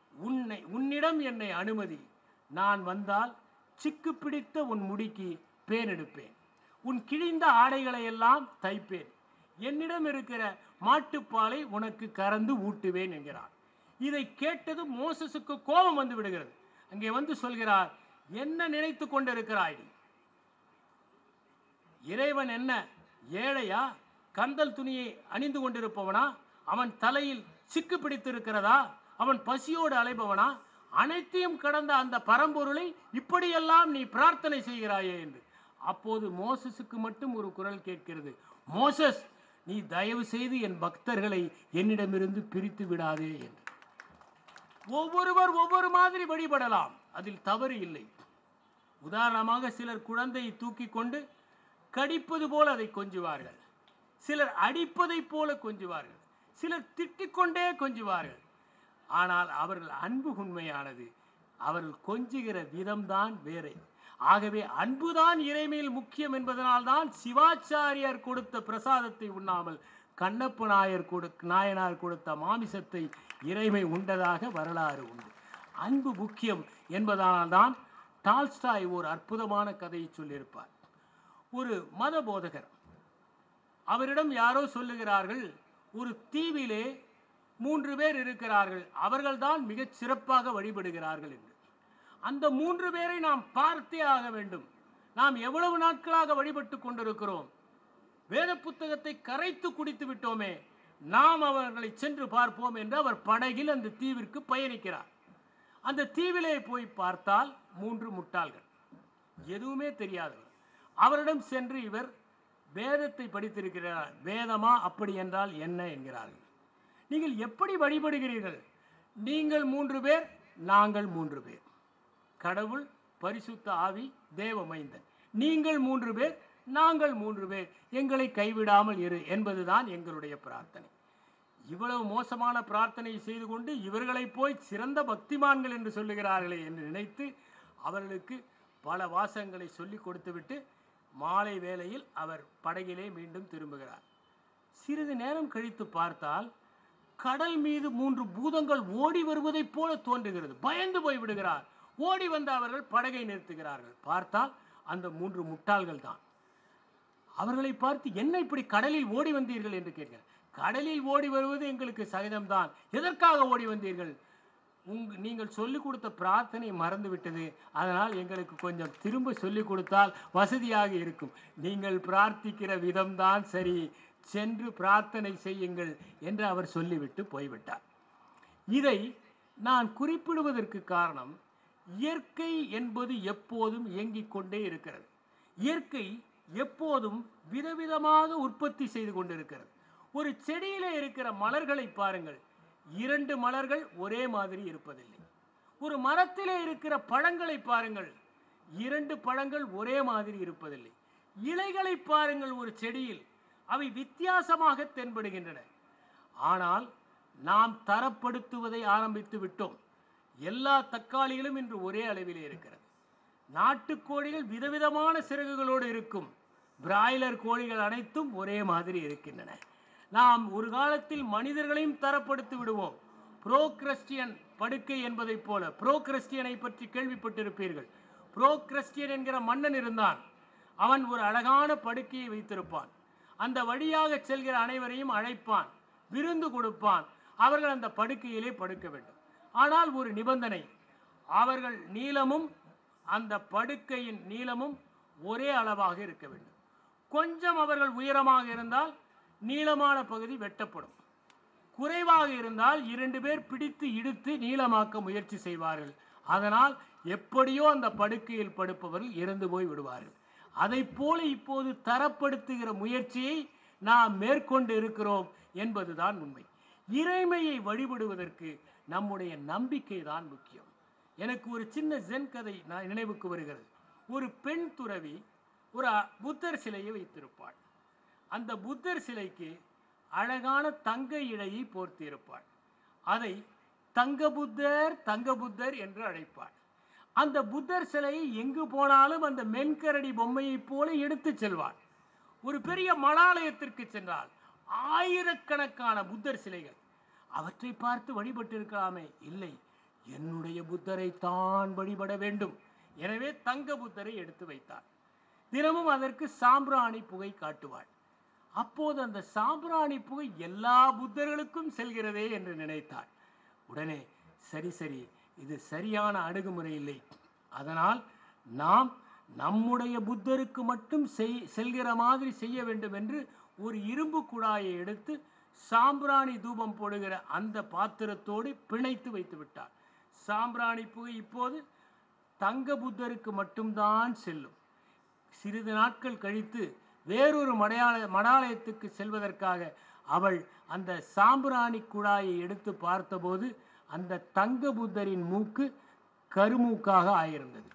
உன்னிடம் என்னை அனுமதி. நான் வந்தால் சிக்கு பிடித்த உன் முடிக்கு பேன் எடுப்பேன், உன் கிழிந்த ஆடைகளை எல்லாம் தைப்பேன், என்னிடம் இருக்கிற மாட்டுப்பாலை உனக்கு கறந்து ஊட்டுவேன் என்கிறார். இதை கேட்டது மோசஸுக்கு கோபம் வந்து விடுகிறது. அங்கே வந்து சொல்கிறார், என்ன நினைத்து கொண்டிருக்கிறாய்? இறைவன் என்ன ஏழையா? கந்தல் துணியை அணிந்து கொண்டிருப்பவனா? அவன் தலையில் சிக்கு பிடித்திருக்கிறதா? அவன் பசியோடு அலைபவனா? அனைத்தையும் கடந்த அந்த பரம்பொருளை இப்படியெல்லாம் நீ பிரார்த்தனை செய்கிறாயே என்று. அப்போது மோசஸுக்கு மட்டும் ஒரு குரல் கேட்கிறது, மோசஸ், நீ தயவு செய்து என் பக்தர்களை என்னிடமிருந்து பிரித்து விடாதே என்று. ஒவ்வொருவர் ஒவ்வொரு மாதிரி வழிபடலாம், அதில் தவறு இல்லை. உதாரணமாக சிலர் குழந்தையை தூக்கி கொண்டு கடிப்பது போல அதை கொஞ்சுவார்கள், சிலர் அடிப்பதை போல கொஞ்சுவார்கள், சிலர் திட்டிக்கொண்டே கொஞ்சுவார்கள். ஆனால் அவர்கள் அன்பு உண்மையானது, அவர்கள் கொஞ்சுகிற விதம்தான் வேறே. ஆகவே அன்புதான் இறைமையில் முக்கியம் என்பதனால் தான் சிவாச்சாரியார் கொடுத்த பிரசாதத்தை உண்ணாமல் கண்ணப்ப நாயனார் கொடுத்த மாமிசத்தை இறைமை உண்டதாக வரலாறு உண்டு. அன்பு முக்கியம் என்பதனால் தான் டால்ஸ்டாய் ஒரு அற்புதமான கதையை சொல்லியிருப்பார். ஒரு மத போதகர், அவரிடம் யாரோ சொல்லுகிறார்கள், ஒரு தீவிலே 3 பேர் இருக்கிறார்கள், அவர்கள்தான் மிகச் சிறப்பாக வழிபடுகிறார்கள் என்று. அந்த 3 பேரை நாம் பார்த்தே ஆக வேண்டும். நாம் எவ்வளவு நாட்களாக வழிபட்டு கொண்டிருக்கிறோம், வேத புத்தகத்தை கரைத்து குடித்து விட்டோமே, நாம் அவர்களை சென்று பார்ப்போம் என்று அவர் படகில் அந்த தீவிற்கு பயணிக்கிறார். அந்த தீவிலே போய் பார்த்தால் 3 முட்டாள்கள், எதுவுமே தெரியாதவர். அவரிடம் சென்று இவர் வேதத்தை படித்திருக்கிறார், வேதமா, அப்படி என்றால் என்ன என்கிறார்கள். நீங்கள் எப்படி வழிபடுகிறீர்கள்? நீங்கள் 3 பேர், நாங்கள் 3 பேர், கடவுள், பரிசுத்த ஆவி, தேவ மைந்தன். நீங்கள் 3 பேர், நாங்கள் 3 பேர், எங்களை கைவிடாமல் இரு என்பதுதான் எங்களுடைய பிரார்த்தனை. இவ்வளவு மோசமான பிரார்த்தனை செய்து கொண்டு இவர்களை போய் சிறந்த பக்திமான்கள் என்று சொல்லுகிறார்களே என்று நினைத்து அவர்களுக்கு பல வாசகங்களை சொல்லிக் கொடுத்துவிட்டு மாலை வேளையில் அவர் படகிலே மீண்டும் திரும்புகிறார். சிறிது நேரம் கழித்து பார்த்தால் கடல் மீது 3 பூதங்கள் ஓடி வருவதைப் போல தோன்றுகிறது. பயந்து போய் விடுகிறார். ஓடி வந்த அவர்கள் படகை நிறுத்துகிறார்கள். பார்த்தால் அந்த 3 முட்டாள்கள் தான். அவர்களை பார்த்து, என்ன இப்படி கடலில் ஓடி வந்தீர்கள் என்று கேட்கிறார். கடலில் ஓடி வருவது எங்களுக்கு சகஜம்தான். எதற்காக ஓடி வந்தீர்கள்? நீங்கள் சொல்லிக் கொடுத்த பிரார்த்தனை மறந்து விட்டது, அதனால் எங்களுக்கு கொஞ்சம் திரும்ப சொல்லிக் கொடுத்தால் வசதியாக இருக்கும். நீங்கள் பிரார்த்திக்கிற விதம்தான் சரி, சென்று பிரார்த்தனை செய்யுங்கள் என்று அவர் சொல்லிவிட்டு போய்விட்டார். இதை நான் குறிப்பிடுவதற்கு காரணம், இயற்கை என்பது எப்போதும் இயங்கிக் கொண்டே இருக்கிறது. இயற்கை எப்போதும் விதவிதமாக உற்பத்தி செய்து கொண்டிருக்கிறது. ஒரு செடியிலே இருக்கிற மலர்களை பாருங்கள், 2 மலர்கள் ஒரே மாதிரி இருப்பதில்லை. ஒரு மரத்திலே இருக்கிற பழங்களை பாருங்கள், 2 பழங்கள் ஒரே மாதிரி இருப்பதில்லை. இலைகளை பாருங்கள், ஒரு செடியில் அவை வித்தியாசமாக தென்படுகின்றன. ஆனால் நாம் தரப்படுத்துவதை ஆரம்பித்து விட்டோம். எல்லா தக்காளிகளும் இன்று ஒரே அளவிலே இருக்கிறது. நாட்டுக்கோழிகள் விதவிதமான சிறகுகளோடு இருக்கும். பிராய்லர் கோழிகள் அனைத்தும் ஒரே மாதிரி இருக்கின்றன. நாம் ஒரு காலத்தில் மனிதர்களையும் தரப்படுத்தி விடுவோம். புரோக்ரஸ்டியன் படுக்கை என்பதைப் போல. புரோக்ரஸ்டியனை பற்றி கேள்விப்பட்டிருப்பீர்கள். புரோக்ரஸ்டியன் என்கிற மன்னன் இருந்தான். அவன் ஒரு அழகான படுக்கையை வைத்திருப்பான். அந்த வழியாக செல்கிற அனைவரையும் அழைப்பான், விருந்து கொடுப்பான். அவர்கள் அந்த படுக்கையிலே படுக்க வேண்டும். ஆனால் ஒரு நிபந்தனை, அவர்கள் நீளமும் அந்த படுக்கையின் நீளமும் ஒரே அளவாக இருக்க வேண்டும். கொஞ்சம் அவர்கள் உயரமாக இருந்தால் நீளமான பகுதி வெட்டப்படும். குறைவாக இருந்தால் 2 பேர் பிடித்து இழுத்து நீளமாக்க முயற்சி செய்வார்கள். அதனால் எப்படியோ அந்த படுக்கையில் படுப்பவர்கள் இறந்து போய் விடுவார்கள். அதை போல இப்போது தரப்படுத்துகிற முயற்சியை நாம் மேற்கொண்டு இருக்கிறோம் என்பதுதான் உண்மை. இறைமையை வழிபடுவதற்கு நம்முடைய நம்பிக்கை தான் முக்கியம். எனக்கு ஒரு சின்ன ஜென் கதை நினைவுக்கு வருகிறது. ஒரு பெண் துறவி ஒரு புத்தர் சிலையை வைத்திருப்பாள். அந்த புத்தர் சிலைக்கு அழகான தங்க இழையை போர்த்தியிருப்பாள். அதை தங்க புத்தர் என்று அழைப்பாள். அந்த புத்தர் சிலையை எங்கு போனாலும் அந்த மென்கரடி பொம்மையைப் போல எடுத்து செல்வாள். ஒரு பெரிய மடாலயத்திற்கு சென்றால் ஆயிரக்கணக்கான புத்தர் சிலைகள். அவற்றை பார்த்து வழிபட்டிருக்கலாமே? இல்லை, என்னுடைய புத்தரை தான் வழிபட வேண்டும். எனவே தங்க புத்தரை எடுத்து வைத்தாள். தினமும் அதற்கு சாம்பிராணி புகை காட்டுவாள். அப்போது அந்த சாம்பிராணி புகை எல்லா புத்தர்களுக்கும் செல்கிறதே என்று நினைத்தாள். உடனே சரி, இது சரியான அணுகுமுறை இல்லை. அதனால் நாம் நம்முடைய புத்தருக்கு மட்டும் செல்கிற மாதிரி செய்ய வேண்டும் என்று ஒரு இரும்பு குழாயை எடுத்து சாம்பிராணி தூபம் போடுகிற அந்த பாத்திரத்தோடு பிணைத்து வைத்து விட்டார். சாம்பிராணி புகை இப்போது தங்க புத்தருக்கு மட்டும்தான் செல்லும். சிறிது நாட்கள் கழித்து வேறொரு மடாலயத்துக்கு செல்வதற்காக அவள் அந்த சாம்பிராணி குழாயை எடுத்து பார்த்தபோது அந்த தங்க புத்தரின் மூக்கு கருமூக்காக ஆகியிருந்தது.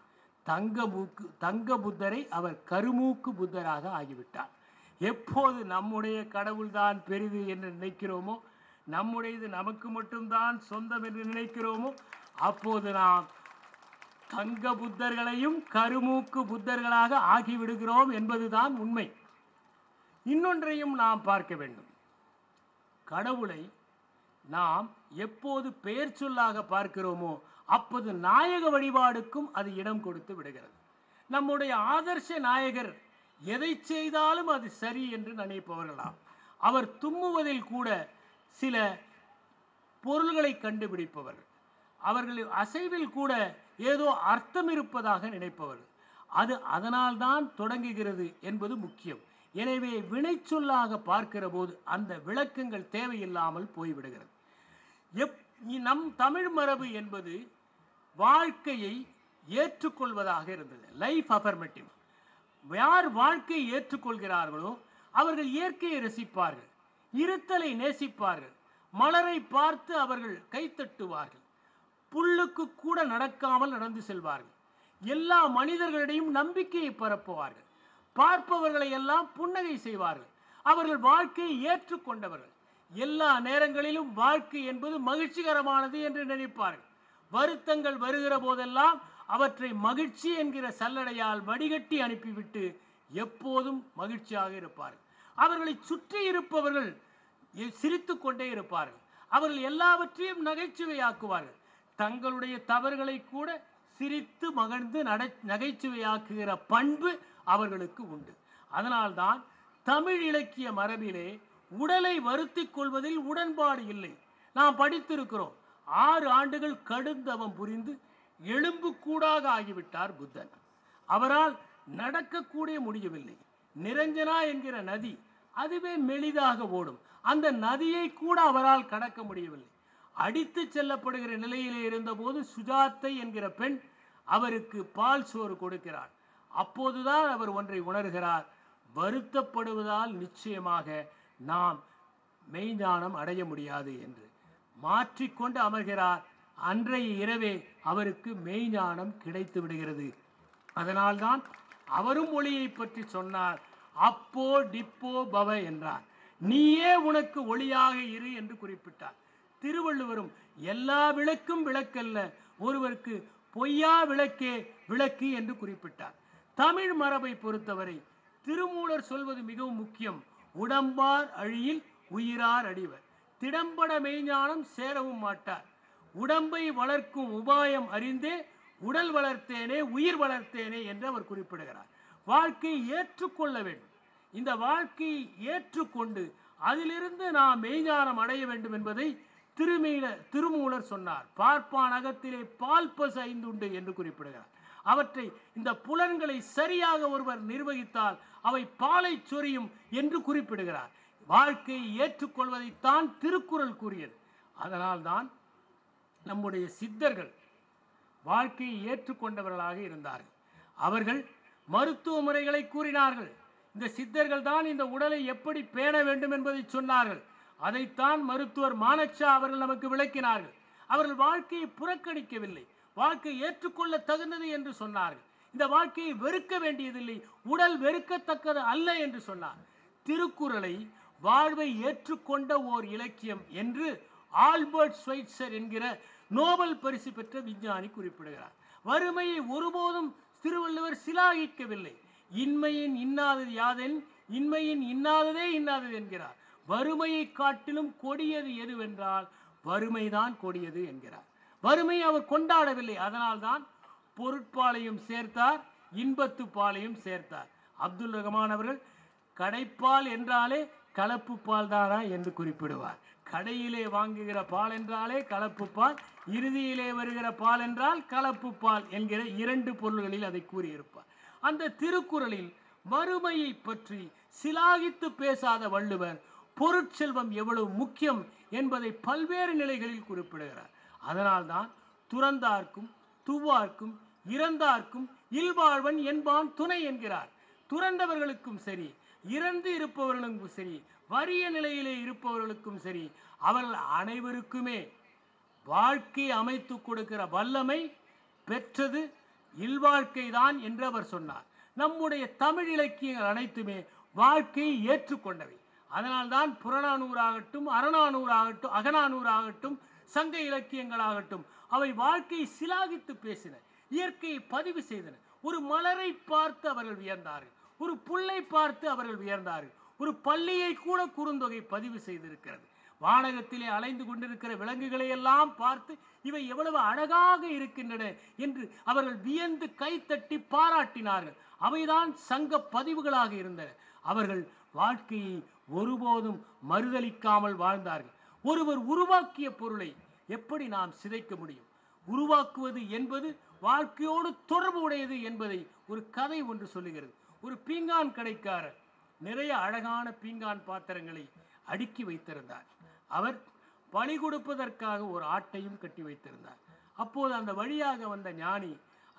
தங்க புத்தரை அவர் கருமூக்கு புத்தராக ஆகிவிட்டார். எப்போது நம்முடைய கடவுள்தான் பெரிது என்று நினைக்கிறோமோ, நம்முடையது நமக்கு மட்டும்தான் சொந்தம் என்று நினைக்கிறோமோ, அப்போது நாம் தங்க புத்தர்களையும் கருமூக்கு புத்தர்களாக ஆகிவிடுகிறோம் என்பதுதான் உண்மை. இன்னொன்றையும் நாம் பார்க்க வேண்டும். கடவுளை நாம் எப்போது பெயர் சொல்லாக பார்க்கிறோமோ அப்போது நாயக வழிபாடுக்கும் அது இடம் கொடுத்து விடுகிறது. நம்முடைய ஆதர்ஷ நாயகர் எதை செய்தாலும் அது சரி என்று நினைப்பவர்களாம். அவர் தும்முவதில் கூட சில பொருள்களை கண்டுபிடிப்பவர்கள். அவர்கள் அசைவில் கூட ஏதோ அர்த்தம் இருப்பதாக நினைப்பவர்கள். அது அதனால்தான் தொடங்குகிறது என்பது முக்கியம். எனவே வினை சொல்லாக பார்க்கிற போது அந்த விளக்கங்கள் தேவையில்லாமல் போய்விடுகிறது. நம் தமிழ் மரபு என்பது வாழ்க்கையை ஏற்றுக்கொள்வதாக இருந்தது. Life affirmative. யார் வாழ்க்கையை ஏற்றுக்கொள்கிறார்களோ அவர்கள் இயற்கையை ரசிப்பார்கள், இருத்தலை நேசிப்பார்கள், மலரை பார்த்து அவர்கள் கைத்தட்டுவார்கள், புல்லுக்கு கூட நடக்காமல் நடந்து செல்வார்கள், எல்லா மனிதர்களிடையும் நம்பிக்கையை பரப்புவார்கள், பார்ப்பவர்களை எல்லாம் புன்னகை செய்வார்கள். அவர்கள் வாழ்க்கையை ஏற்றுக்கொண்டவர்கள். எல்லா நேரங்களிலும் வாழ்க்கை என்பது மகிழ்ச்சிகரமானது என்று நினைப்பார்கள். வருத்தங்கள் வருகிற போதெல்லாம் அவற்றை மகிழ்ச்சி என்கிற சல்லடையால் வடிகட்டி அனுப்பிவிட்டு எப்போதும் மகிழ்ச்சியாக இருப்பார்கள். அவர்களை சுற்றி இருப்பவர்கள் சிரித்து கொண்டே இருப்பார்கள். அவர்கள் எல்லாவற்றையும் நகைச்சுவையாக்குவார்கள். தங்களுடைய தவறுகளை கூட சிரித்து மகிழ்ந்து நகைச்சுவையாக்குகிற பண்பு அவர்களுக்கு உண்டு. அதனால்தான் தமிழ் இலக்கிய மரபிலே உடலை வருத்திக் கொள்வதில் உடன்பாடு இல்லை. நாம் படித்திருக்கிறோம். 6 ஆண்டுகள் கடுந்தவம் புரிந்து எலும்பு கூடாக ஆகிவிட்டார் புத்தன். அவரால் நடக்கக்கூடிய முடியவில்லை. நிரஞ்சனா என்கிற நதி அதுவே மெலிதாக ஓடும். அந்த நதியை கூட அவரால் கடக்க முடியவில்லை. அடித்து செல்லப்படுகிற நிலையிலே இருந்தபோது சுஜாத்தை என்கிற பெண் அவருக்கு பால் சோறு கொடுக்கிறார். அப்போதுதான் அவர் ஒன்றை உணர்கிறார். வருத்தப்படுவதால் நிச்சயமாக நாம் மெய்ஞானம் அடைய முடியாது என்று மாற்றிக்கொண்டு அமர்கிறார். அன்றைய இரவே அவருக்கு மெய்ஞானம் கிடைத்து விடுகிறது. அதனால்தான் அவரும் ஒளியை பற்றி சொன்னார். அப்போ டிப்போ பவ என்றார். நீயே உனக்கு ஒளியாக இரு என்று குறிப்பிட்டார். திருவள்ளுவரும் எல்லா விளக்கும் விளக்கல்ல, ஒருவருக்கு பொய்யா விளக்கே விளக்கு என்று குறிப்பிட்டார். தமிழ் மரபை பொறுத்தவரை திருமூலர் சொல்வது மிகவும் முக்கியம். உடம்பார் அழியில் உயிரார் அடிவர். திடம்பட மெய்ஞானம் சேரவும் மாட்டார். உடம்பை வளர்க்கும் உபாயம் அறிந்தே உடல் வளர்த்தேனே உயிர் வளர்த்தேனே என்று அவர் குறிப்பிடுகிறார். வாழ்க்கையை ஏற்றுக்கொள்ள வேண்டும். இந்த வாழ்க்கையை ஏற்றுக்கொண்டு அதிலிருந்து நாம் மெய்ஞானம் அடைய வேண்டும் என்பதை திருமூலர் சொன்னார். பார்ப்பான் அகத்திலே பால் பசு 5 உண்டு என்று குறிப்பிடுகிறார். அவற்றை இந்த புலன்களை சரியாக ஒருவர் நிர்வகித்தால் அவை பாலை சொரியும் என்று குறிப்பிடுகிறார். வாழ்க்கையை ஏற்றுக்கொள்வதைத்தான் திருக்குறள் கூறியது. அதனால்தான் நம்முடைய சித்தர்கள் வாழ்க்கையை ஏற்றுக்கொண்டவர்களாக இருந்தார்கள். அவர்கள் மருத்துவ முறைகளை கூறினார்கள். இந்த சித்தர்கள் தான் இந்த உடலை எப்படி பேண வேண்டும் என்பதை சொன்னார்கள். அதைத்தான் மருத்துவர் மானக்ஷா அவர்கள் நமக்கு விளக்கினார்கள். அவர்கள் வாழ்க்கையை புறக்கணிக்கவில்லை. வாழ்க்கையை ஏற்றுக்கொள்ள தகுந்தது என்று சொன்னார்கள். இந்த வாழ்க்கையை வெறுக்க வேண்டியதில்லை, உடல் வெறுக்கத்தக்கது அல்ல என்று சொன்னார். திருக்குறளை வாழ்வை ஏற்றுக்கொண்ட ஓர் இலக்கியம் என்று ஆல்பர்ட் ஸ்வைட்சர் என்கிற நோபல் பரிசு பெற்ற விஞ்ஞானி குறிப்பிடுகிறார். வறுமையை ஒருபோதும் திருவள்ளுவர் சிலாகிக்கவில்லை. இன்மையின் இன்னாதது யாதென் இன்மையின் இன்னாததே இன்னாதது என்கிறார். வறுமையை காட்டிலும் கொடியது எதுவென்றால் வறுமைதான் கொடியது என்கிறார். வறுமையை அவர் கொண்டாடவில்லை. அதனால்தான் பொருட்பாலையும் சேர்த்தார், இன்பத்து பாலையும் சேர்த்தார். அப்துல் ரஹ்மான் அவர்கள் கடைப்பால் என்றாலே கலப்பு பால் தானா என்று குறிப்பிடுவார். கடையிலே வாங்குகிற பால் என்றாலே கலப்பு பால், இறுதியிலே வருகிற பால் என்றால் கலப்பு பால் என்கிற 2 பொருள்களில் அதை கூறியிருப்பார். அந்த திருக்குறளில் வறுமையை பற்றி சிலாகித்து பேசாத வள்ளுவர் பொருட்செல்வம் எவ்வளவு முக்கியம் என்பதை பல்வேறு நிலைகளில் குறிப்பிடுகிறார். அதனால்தான் துறந்தார்க்கும் துவார்க்கும் இறந்தார்க்கும் இல்வாழ்வன் என்பான் துணை என்கிறார். துறந்தவர்களுக்கும் சரி, இறந்து இருப்பவர்களுக்கும் சரி, வறிய நிலையிலே இருப்பவர்களுக்கும் சரி, அவர்கள் அனைவருக்குமே வாழ்க்கை அமைத்து கொடுக்கிற வல்லமை பெற்றது இல்வாழ்க்கை தான் என்று அவர் சொன்னார். நம்முடைய தமிழ் இலக்கியங்கள் அனைத்துமே வாழ்க்கையை ஏற்றுக்கொண்டவை. அதனால்தான் புறநானூறாகட்டும், அறநானூறாகட்டும், அகநானூறாகட்டும், சங்க இலக்கியங்களாகட்டும் அவை வாழ்க்கையை சிலாகித்து பேசின, இயற்கையை பதிவு செய்தன. ஒரு மலரை பார்த்து அவர்கள் வியந்தார்கள், ஒரு புல்லை பார்த்து அவர்கள் வியந்தார்கள், ஒரு பள்ளியை கூட குறுந்தொகை பதிவு செய்திருக்கிறது. வானகத்திலே அலைந்து கொண்டிருக்கிற விலங்குகளை எல்லாம் பார்த்து இவை எவ்வளவு அழகாக இருக்கின்றன என்று அவர்கள் வியந்து கைத்தட்டி பாராட்டினார்கள். அவைதான் சங்க பதிவுகளாக இருந்தன. அவர்கள் வாழ்க்கையை ஒருபோதும் மறுதலிக்காமல் வாழ்ந்தார்கள். ஒருவர் உருவாக்கிய பொருளை எப்படி நாம் சிதைக்க முடியும்? உருவாக்குவது என்பது வாழ்க்கையோடு தொடர்பு உடையது என்பதை ஒரு கதை ஒன்று சொல்லுகிறது. ஒரு பீங்கான் கடைக்காரர் நிறைய அழகான பீங்கான் பாத்திரங்களை அடுக்கி வைத்திருந்தார். அவர் பலி கொடுப்பதற்காக ஒரு ஆட்டையும் கட்டி வைத்திருந்தார். அப்போது அந்த வழியாக வந்த ஞானி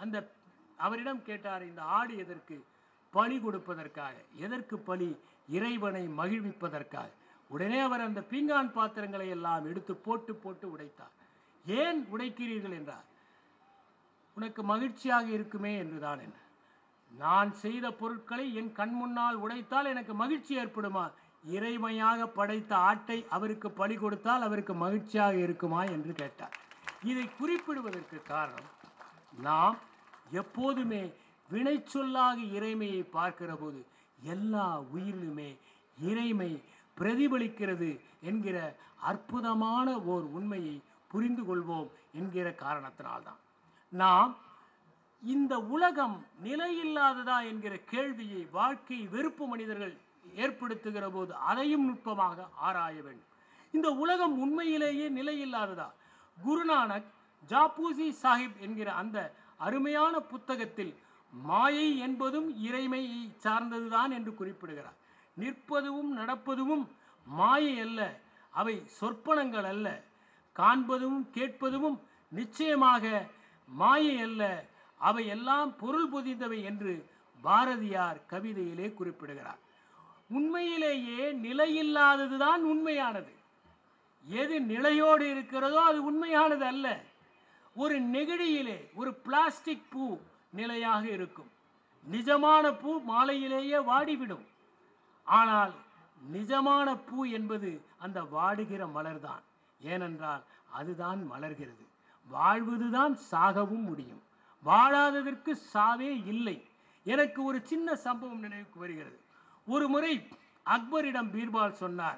அவரிடம் கேட்டார், இந்த ஆடு எதற்கு? பலி கொடுப்பதற்காக. எதற்கு பலி? இறைவனை மகிழ்விப்பதற்காக. உடனே அவர் அந்த பீங்கான் பாத்திரங்களை எல்லாம் எடுத்து போட்டு போட்டு உடைத்தார். ஏன் உடைக்கிறீர்கள் என்றார். உனக்கு மகிழ்ச்சியாக இருக்குமே என்றுதான். என்ன நான் செய்த பொருட்களை என் கண் முன்னால் உடைத்தால் எனக்கு மகிழ்ச்சி ஏற்படுமா? இறைமையாக படைத்த ஆட்டை அவருக்கு பலி கொடுத்தால் அவருக்கு மகிழ்ச்சியாக இருக்குமா என்று கேட்டார். இதை குறிப்பிடுவதற்கு காரணம், நாம் எப்போதுமே வினைச்சொல்லாக இறைமையை பார்க்கிற போது எல்லா உயிரிலுமே இறைமை பிரதிபலிக்கிறது என்கிற அற்புதமான ஓர் உண்மையை புரிந்து கொள்வோம் என்கிற காரணத்தினால்தான் நாம் இந்த உலகம் நிலையில்லாததா என்கிற கேள்வியை வாழ்க்கை வெறுப்பு மனிதர்கள் ஏற்படுத்துகிற போது அதையும் நுட்பமாக ஆராய வேண்டும். இந்த உலகம் உண்மையிலேயே நிலையில்லாததா? குருநானக் ஜாபூசி சாஹிப் என்கிற அந்த அருமையான புத்தகத்தில் மாயை என்பதும் இறைமையை சார்ந்ததுதான் என்று குறிப்பிடுகிறார். நிற்பதும் நடப்பதும் மாயை அல்ல, அவை சொற்பனங்கள் அல்ல. காண்பதும் கேட்பதும் நிச்சயமாக மாயை அல்ல, அவை எல்லாம் பொருள் பொதிந்தவை என்று பாரதியார் கவிதையிலே குறிப்பிடுகிறார். உண்மையிலேயே நிலையில்லாததுதான் உண்மையானது. எது நிலையோடு இருக்கிறதோ அது உண்மையானது அல்ல. ஒரு நெகிழியிலே ஒரு பிளாஸ்டிக் பூ நிலையாக இருக்கும். நிஜமான பூ மாலையிலேயே வாடிவிடும். ஆனால் நிஜமான பூ என்பது அந்த வாடுகிற மலர்தான். ஏனென்றால் அதுதான் மலர்கிறது. வாழ்வதுதான் சாகவும் முடியும். வாழாததற்கு சாவே இல்லை. எனக்கு ஒரு சின்ன சம்பவம் நினைவுக்கு வருகிறது. ஒரு முறை அக்பரிடம் பீர்பால் சொன்னார்,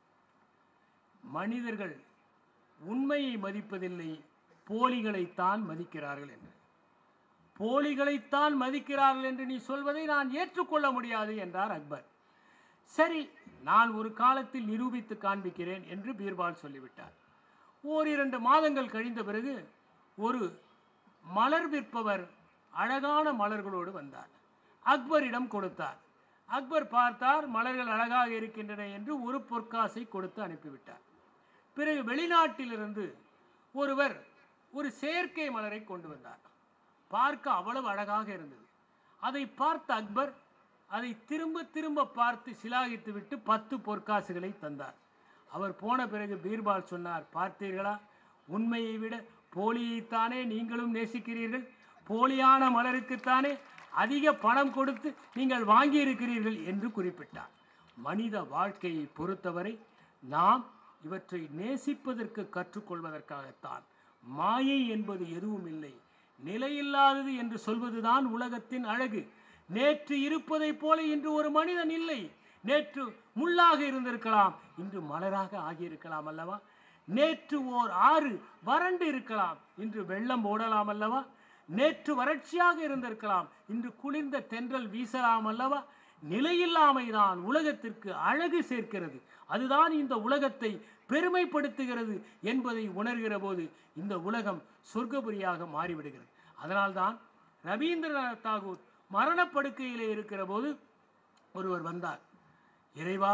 மனிதர்கள் உண்மையை மதிப்பதில்லை, போலிகளைத்தான் மதிக்கிறார்கள் என்று. போலிகளைத்தான் மதிக்கிறார்கள் என்று நீ சொல்வதை நான் ஏற்றுக்கொள்ள முடியாது என்றார் அக்பர். சரி, நான் ஒரு காலத்தில் நிரூபித்து காண்பிக்கிறேன் என்று பீர்பால் சொல்லிவிட்டார். ஓரிரண்டு மாதங்கள் கழிந்த பிறகு ஒரு மலர் விற்பவர் அழகான மலர்களோடு வந்தார். அக்பரிடம் கொடுத்தார். அக்பர் பார்த்தார், மலர்கள் அழகாக இருக்கின்றன என்று ஒரு பொற்காசை கொடுத்து அனுப்பிவிட்டார். பிறகு வெளிநாட்டிலிருந்து ஒருவர் ஒரு செயற்கை மலரை கொண்டு வந்தார். பார்க்க அவ்வளவு அழகாக இருந்தது. அதை பார்த்த அக்பர் அதை திரும்ப திரும்ப பார்த்து சிலாகித்து விட்டு 10 பொற்காசுகளை தந்தார். அவர் போன பிறகு பீர்பால் சொன்னார், பார்த்தீர்களா, உண்மையை விட போலியைத்தானே நீங்களும் நேசிக்கிறீர்கள். போலியான மலருக்குத்தானே அதிக பணம் கொடுத்து நீங்கள் வாங்கி இருக்கிறீர்கள் என்று குறிப்பிட்டார். மனித வாழ்க்கையை பொறுத்தவரை நாம் இவற்றை நேசிப்பதற்கு கற்றுக்கொள்வதற்காகத்தான். மாயை என்பது எதுவும் இல்லை, நிலையில்லாதது என்று சொல்வதுதான் உலகத்தின் அழகு. நேற்று இருப்பதை போல இன்று ஒரு மனிதன் இல்லை. நேற்று முள்ளாக இருந்திருக்கலாம், இன்று மலராக ஆகியிருக்கலாம் அல்லவா? நேற்று ஓர் ஆறு வறண்டு இருக்கலாம், இன்று வெள்ளம் ஓடலாம் அல்லவா? நேற்று வறட்சியாக இருந்திருக்கலாம், இன்று குளிர்ந்த தென்றல் வீசலாம் அல்லவா? நிலையில்லாமைதான் உலகத்திற்கு அழகு சேர்க்கிறது. அதுதான் இந்த உலகத்தை பெருமைப்படுத்துகிறது என்பதை உணர்கிற போது இந்த உலகம் சொர்க்கபுரியாக மாறிவிடுகிறது. அதனால்தான் ரவீந்திரநாத் தாகூர் மரணப்படுக்கையிலே இருக்கிற போது ஒருவர் வந்தார். இறைவா,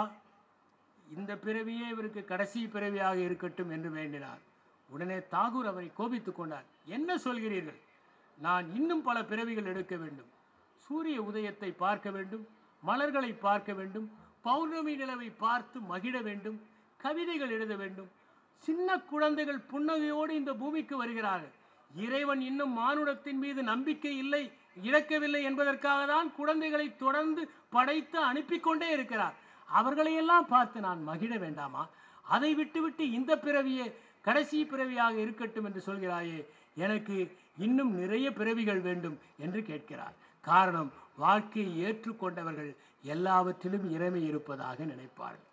இந்த பிறவியே இவருக்கு கடைசி பிறவியாக இருக்கட்டும் என்று வேண்டினார். உடனே தாகூர் அவரை கோபித்துக் கொண்டார். என்ன சொல்கிறீர்கள்? நான் இன்னும் பல பிறவிகள் எடுக்க வேண்டும். சூரிய உதயத்தை பார்க்க வேண்டும், மலர்களை பார்க்க வேண்டும், பௌர்ணமி நிலவை பார்த்து மகிழ வேண்டும், கவிதைகள் எழுத வேண்டும். சின்ன குழந்தைகள் புன்னகையோடு இந்த பூமிக்கு வருகிறார்கள். இறைவன் இன்னும் மானுடத்தின் மீது நம்பிக்கை இல்லை, இழக்கவில்லை என்பதற்காக தான் குழந்தைகளை தொடர்ந்து படைத்து அனுப்பி கொண்டே இருக்கிறார். அவர்களையெல்லாம் பார்த்து நான் மகிழ வேண்டாமா? அதை விட்டுவிட்டு இந்த பிறவியே கடைசி பிறவியாக இருக்கட்டும் என்று சொல்கிறாயே, எனக்கு இன்னும் நிறைய பிறவிகள் வேண்டும் என்று கேட்கிறார். காரணம், வாழ்க்கையை ஏற்றுக்கொண்டவர்கள் எல்லாவற்றிலும் இறைமை இருப்பதாக நினைப்பார்கள்.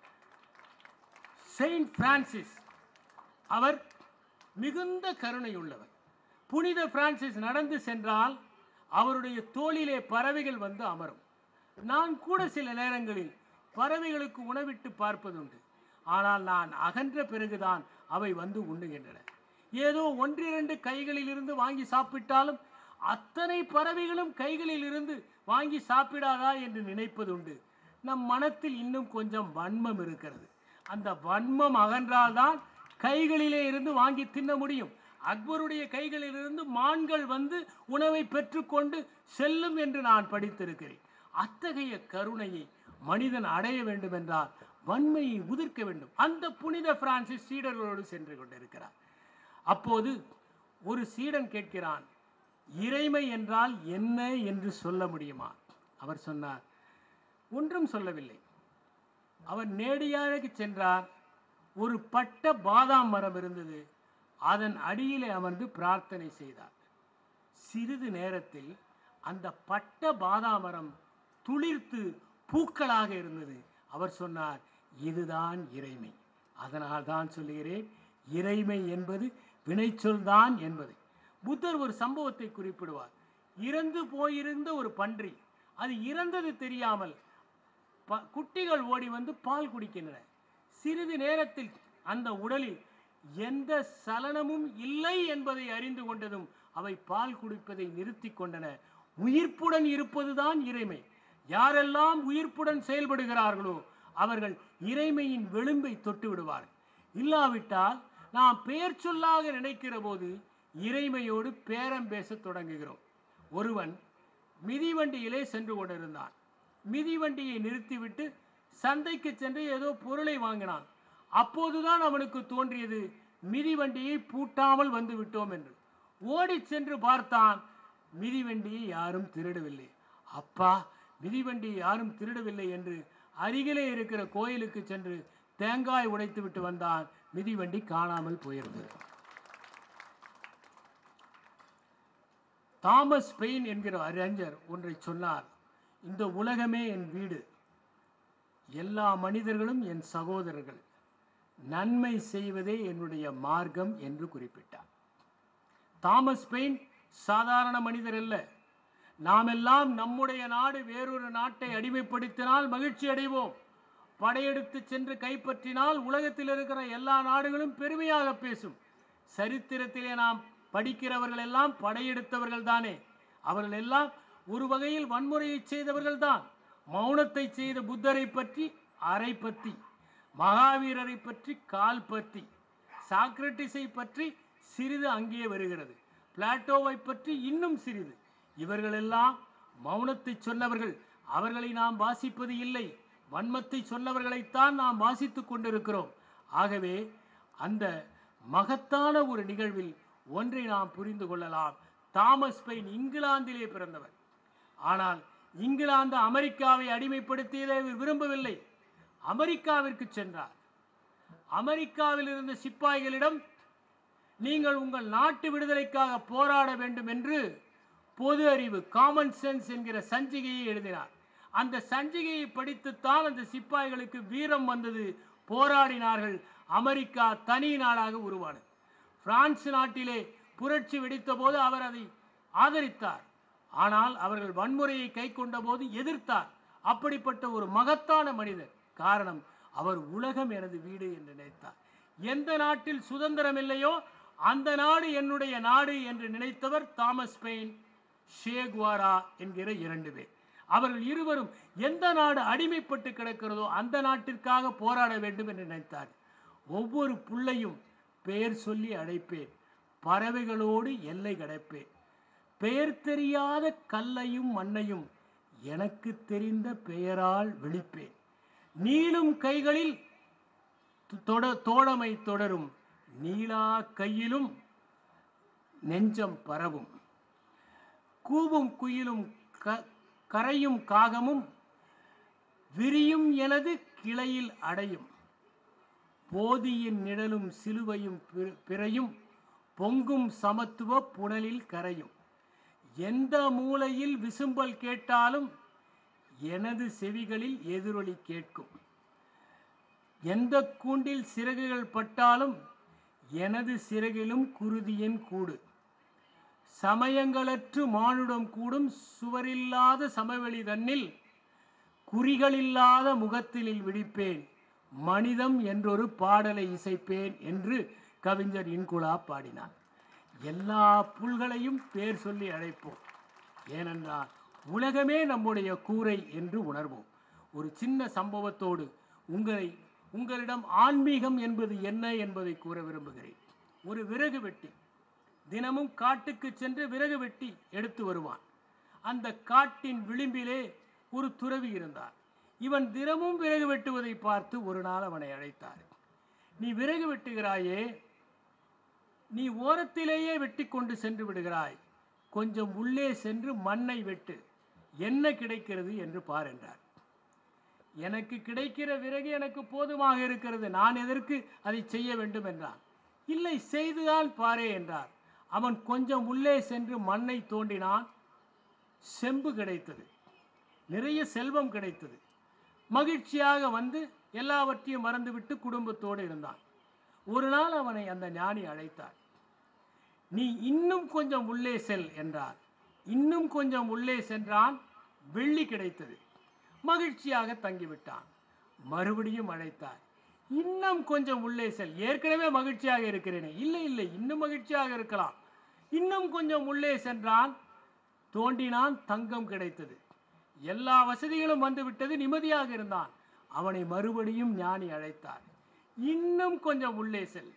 செயின்ட் பிரான்சிஸ் அவர் மிகுந்த கருணையுள்ளவர். புனித பிரான்சிஸ் நடந்து சென்றால் அவருடைய தோளிலே பறவைகள் வந்து அமரும். நான் கூட சில நேரங்களில் பறவைகளுக்கு உணவிட்டு பார்ப்பதுண்டு. ஆனால் நான் அகன்ற பிறகுதான் அவை வந்து உண்ணுகின்றன. ஏதோ 1-2 கைகளில் இருந்து வாங்கி சாப்பிட்டாலும் அத்தனை பறவைகளும் கைகளில் இருந்து வாங்கி சாப்பிடாதா என்று நினைப்பதுண்டு. நம் மனத்தில் இன்னும் கொஞ்சம் வன்மம் இருக்கிறது. அந்த வன்மம் அகன்றால்தான் கைகளிலே இருந்து வாங்கி தின்ன முடியும். அக்பருடைய கைகளில் இருந்து மான்கள் வந்து உணவை பெற்றுக்கொண்டு செல்லும் என்று நான் படித்திருக்கிறேன். அத்தகைய கருணையை மனிதன் அடைய வேண்டும் என்றால் வன்மையை உதிர்க்க வேண்டும். அந்த புனித பிரான்சிஸ் சீடர்களோடு சென்று கொண்டிருக்கிறார். அப்போது ஒரு சீடன் கேட்கிறான், இறைமை என்றால் என்ன என்று சொல்ல முடியுமா? அவர் சொன்னார், ஒன்றும் சொல்லவில்லை. அவர் நேடியாக சென்றார். ஒரு பட்ட பாதாம் மரம் இருந்தது. அதன் அடியிலே அமர்ந்து பிரார்த்தனை செய்தார். சிறிது நேரத்தில் அந்த பட்ட பாதாம் மரம் துளிர்த்து பூக்களாக இருந்தது. அவர் சொன்னார், இதுதான் இறைமை. அதனால் தான் சொல்லுகிறேன், இறைமை என்பது வினைச்சொல்தான் என்பதை. புத்தர் ஒரு சம்பவத்தை குறிப்பிடுவார். இறந்து போயிருந்த ஒரு பன்றி, அது இறந்தது தெரியாமல் குட்டிகள் ஓடி வந்து பால் குடிக்கின்றன. சிறிது நேரத்தில் அந்த உடலில் எந்த சலனமும் இல்லை என்பதை அறிந்து கொண்டதும் அவை பால் குடிப்பதை நிறுத்தி கொண்டன. உயிர்ப்புடன் இருப்பதுதான் இறைமை. யாரெல்லாம் உயிர்ப்புடன் செயல்படுகிறார்களோ அவர்கள் இறைமையின் விளிம்பை தொட்டு விடுவார்கள். இல்லாவிட்டால் நாம் பெயர் சொல்லாக நினைக்கிற போது இறைமையோடு பேரம் பேச தொடங்குகிறோம். ஒருவன் மிதிவண்டியிலே சென்று கொண்டிருந்தான். மிதிவண்டியை நிறுத்திவிட்டு சந்தைக்கு சென்று ஏதோ பொருளை வாங்கினான். அப்போதுதான் அவனுக்கு தோன்றியது, மிதிவண்டியை பூட்டாமல் வந்து விட்டோம் என்று. ஓடி சென்று பார்த்தான், மிதிவண்டியை யாரும் திருடவில்லை. அப்பா, மிதிவண்டியை யாரும் திருடவில்லை என்று அருகிலே இருக்கிற கோயிலுக்கு சென்று தேங்காய் உடைத்து விட்டு வந்தான். மிதிவண்டி காணாமல் போயிருந்தது. தாமஸ் பெயின் என்கிற அறிஞர் ஒன்றை சொன்னார், இந்த உலகமே என் வீடு, எல்லா மனிதர்களும் என் சகோதரர்கள், நன்மை செய்வதே என்னுடைய மார்க்கம் என்று குறிப்பிட்டார். தாமஸ் பெயின் சாதாரண மனிதர் அல்ல. நாம் எல்லாம் நம்முடைய நாடு வேறொரு நாட்டை அடிமைப்படுத்தினால் மகிழ்ச்சி அடைவோம். படையெடுத்து சென்று கைப்பற்றினால் உலகத்தில் இருக்கிற எல்லா நாடுகளும் பெருமையாக பேசும். சரித்திரத்திலே நாம் படிக்கிறவர்கள் எல்லாம் படையெடுத்தவர்கள் தானே. அவர்கள் எல்லாம் ஒரு வகையில் வன்முறையை செய்தவர்கள் தான். மௌனத்தை செய்த புத்தரை பற்றி அரை பத்தி, மகாவீரரை பற்றி கால் பத்தி, சாக்ரட்டிஸை பற்றி சிறிது அங்கே வருகிறது, பிளாட்டோவை பற்றி இன்னும் சிறிது. இவர்களெல்லாம் மௌனத்தை சொன்னவர்கள். அவர்களை நாம் வாசிப்பது இல்லை, வன்மத்தை சொன்னவர்களைத்தான் நாம் வாசித்துக் கொண்டிருக்கிறோம். ஆகவே அந்த மகத்தான ஒரு நிகழ்வில் ஒன்றை நாம் புரிந்து கொள்ளலாம். தாமஸ் பெயின் இங்கிலாந்திலே பிறந்தவர். ஆனால் இங்கிலாந்து அமெரிக்காவை அடிமைப்படுத்தியதை விரும்பவில்லை. அமெரிக்காவிற்கு சென்றார். அமெரிக்காவில் இருந்த சிப்பாய்களிடம், நீங்கள் உங்கள் நாட்டு விடுதலைக்காக போராட வேண்டும் என்று பொது அறிவு, காமன் சென்ஸ் என்கிற சஞ்சிகையை எழுதினார். அந்த சஞ்சிகையை படித்துத்தான் அந்த சிப்பாய்களுக்கு வீரம் வந்தது. போராடினார்கள். அமெரிக்கா தனி நாடாக உருவானது. பிரான்ஸ் நாட்டிலே புரட்சி வெடித்த போது அவர் அதை ஆதரித்தார். ஆனால் அவர்கள் வன்முறையை கை கொண்ட போது எதிர்த்தார். அப்படிப்பட்ட ஒரு மகத்தான மனிதர். காரணம், அவர் உலகம் எனது வீடு என்று நினைத்தார். எந்த நாட்டில் சுதந்திரம் இல்லையோ அந்த நாடு என்னுடைய நாடு என்று நினைத்தவர் தாமஸ் பெயின், ஷே குவாரா என்கிற 2 பேர். அவர்கள் இருவரும் எந்த நாடு அடிமைப்பட்டு கிடக்கிறதோ அந்த நாட்டிற்காக போராட வேண்டும் என்று நினைத்தார். ஒவ்வொரு புள்ளையும் பெயர் சொல்லி அழைப்பேன், பறவைகளோடு எல்லை கடப்பேன், பெயர் தெரியாத கல்லையும் மண்ணையும் எனக்கு தெரிந்த பெயரால் விழிப்பேன், நீளும் கைகளில் தோழமை தொடரும், நீளா கையிலும் நெஞ்சம் பரவும், கூவும் குயிலும் கரையும் காகமும் விரியும் எனது கிளையில் அடையும், போதியின் நிழலும் சிலுவையும் பிறையும் பொங்கும் சமத்துவ புனலில் கரையும், எந்த மூலையில் விசும்பல் கேட்டாலும் எனது செவிகளில் எதிரொலி கேட்கும், எந்த கூண்டில் சிறகுகள் பட்டாலும் எனது சிறகிலும் குருதியின் கூடு, சமயங்களற்று மானுடம் கூடும் சுவரில்லாத சமவெளி தன்னில் குறிகளில்லாத முகத்தினில் விழிப்பேன், மனிதம் என்றொரு பாடலை இசைப்பேன் என்று கவிஞர் இன்குலா பாடினார். எல்லா புல்களையும் பேர் சொல்லி அழைப்போம். ஏனென்றால் உலகமே நம்முடைய கூரை என்று உணர்வோம். ஒரு சின்ன சம்பவத்தோடு உங்களிடம் ஆன்மீகம் என்பது என்ன என்பதை கூற விரும்புகிறேன். ஒரு விறகு வெட்டி தினமும் காட்டுக்கு சென்று விறகு வெட்டி எடுத்து வருவான். அந்த காட்டின் விளிம்பிலே ஒரு துறவி இருந்தார். இவன் தினமும் விறகு வெட்டுவதை பார்த்து ஒரு நாள் அவனை அழைத்தார். நீ விறகு வெட்டுகிறாயே, நீ ஓரத்திலேயே வெட்டி கொண்டு சென்று விடுகிறாய், கொஞ்சம் உள்ளே சென்று மண்ணை வெட்டு, என்ன கிடைக்கிறது என்று பார் என்றார். எனக்கு கிடைக்கிற விறகு எனக்கு போதுமாக இருக்கிறது, நான் எதற்கு அதை செய்ய வேண்டும் என்றான். இல்லை, செய்துதான் பாரே என்றார். அவன் கொஞ்சம் உள்ளே சென்று மண்ணை தோண்டினான். செம்பு கிடைத்தது, நிறைய செல்வம் கிடைத்தது. மகிழ்ச்சியாக வந்து எல்லாவற்றையும் மறந்துவிட்டு குடும்பத்தோடு இருந்தான். ஒரு நாள் அவனை அந்த ஞானி அழைத்தார். நீ இன்னும் கொஞ்சம் உள்ளே செல் என்றார். இன்னும் கொஞ்சம் உள்ளே சென்றான். வெள்ளி கிடைத்தது. மகிழ்ச்சியாக தங்கிவிட்டான். மறுபடியும் அழைத்தார். இன்னும் கொஞ்சம் உள்ளே செல், ஏற்கனவே மகிழ்ச்சியாக இருக்கிறேனே. இல்லை இல்லை, இன்னும் மகிழ்ச்சியாக இருக்கலாம். இன்னும் கொஞ்சம் உள்ளே சென்றான். தோண்டினான். தங்கம் கிடைத்தது. எல்லா வசதிகளும் வந்துவிட்டது. நிம்மதியாக இருந்தான். அவனை மறுபடியும் ஞானி அழைத்தார். இன்னும் கொஞ்சம் உள்ளே செல்.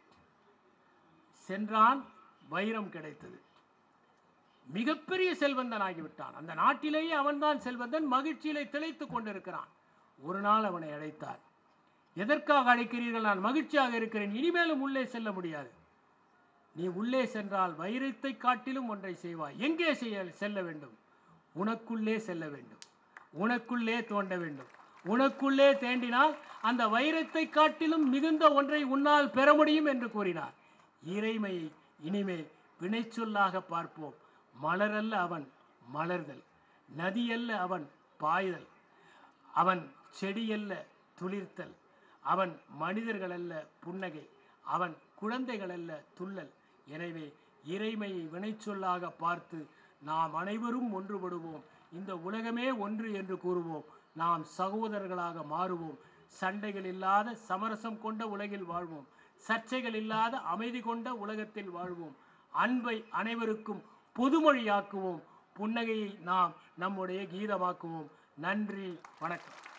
சென்றான். வைரம் கிடைத்தது. மிகப்பெரிய செல்வந்தன் ஆகிவிட்டான். அந்த நாட்டிலேயே அவன்தான் செல்வந்தன். மகிழ்ச்சியிலே திளைத்துக் கொண்டிருக்கிறான். ஒரு நாள் அவனை அழைத்தார். எதற்காக அழைக்கிறீர்கள்? நான் மகிழ்ச்சியாக இருக்கிறேன், இனிமேலும் உள்ளே செல்ல முடியாது. நீ உள்ளே சென்றால் வைரத்தை காட்டிலும் ஒன்றை செய்வாய். எங்கே செல்ல வேண்டும்? உனக்குள்ளே செல்ல வேண்டும். உனக்குள்ளே தோண்ட வேண்டும். உனக்குள்ளே தேண்டினால் அந்த வைரத்தை காட்டிலும் மிகுந்த ஒன்றை உன்னால் பெற முடியும் என்று கூறினார். இறைமையை இனிமேல் வினைச்சொல்லாக பார்ப்போம். மலரல்ல அவன் மலர்தல், நதியல்ல அவன் பாய்தல், அவன் செடியல்ல துளிர்த்தல், அவன் மனிதர்கள் அல்ல புன்னகை, அவன் குழந்தைகள் அல்ல துள்ளல். எனவே இறைமையை வினைச்சொல்லாக பார்த்து நாம் அனைவரும் ஒன்றுபடுவோம். இந்த உலகமே ஒன்று என்று கூறுவோம். நாம் சகோதரர்களாக மாறுவோம். சண்டைகள் இல்லாத சமரசம் கொண்ட உலகில் வாழ்வோம். சர்ச்சைகள் இல்லாத அமைதி கொண்ட உலகத்தில் வாழ்வோம். அன்பை அனைவருக்கும் பொதுமொழியாக்குவோம். புன்னகையை நாம் நம்முடைய கீதமாக்குவோம். நன்றி, வணக்கம்.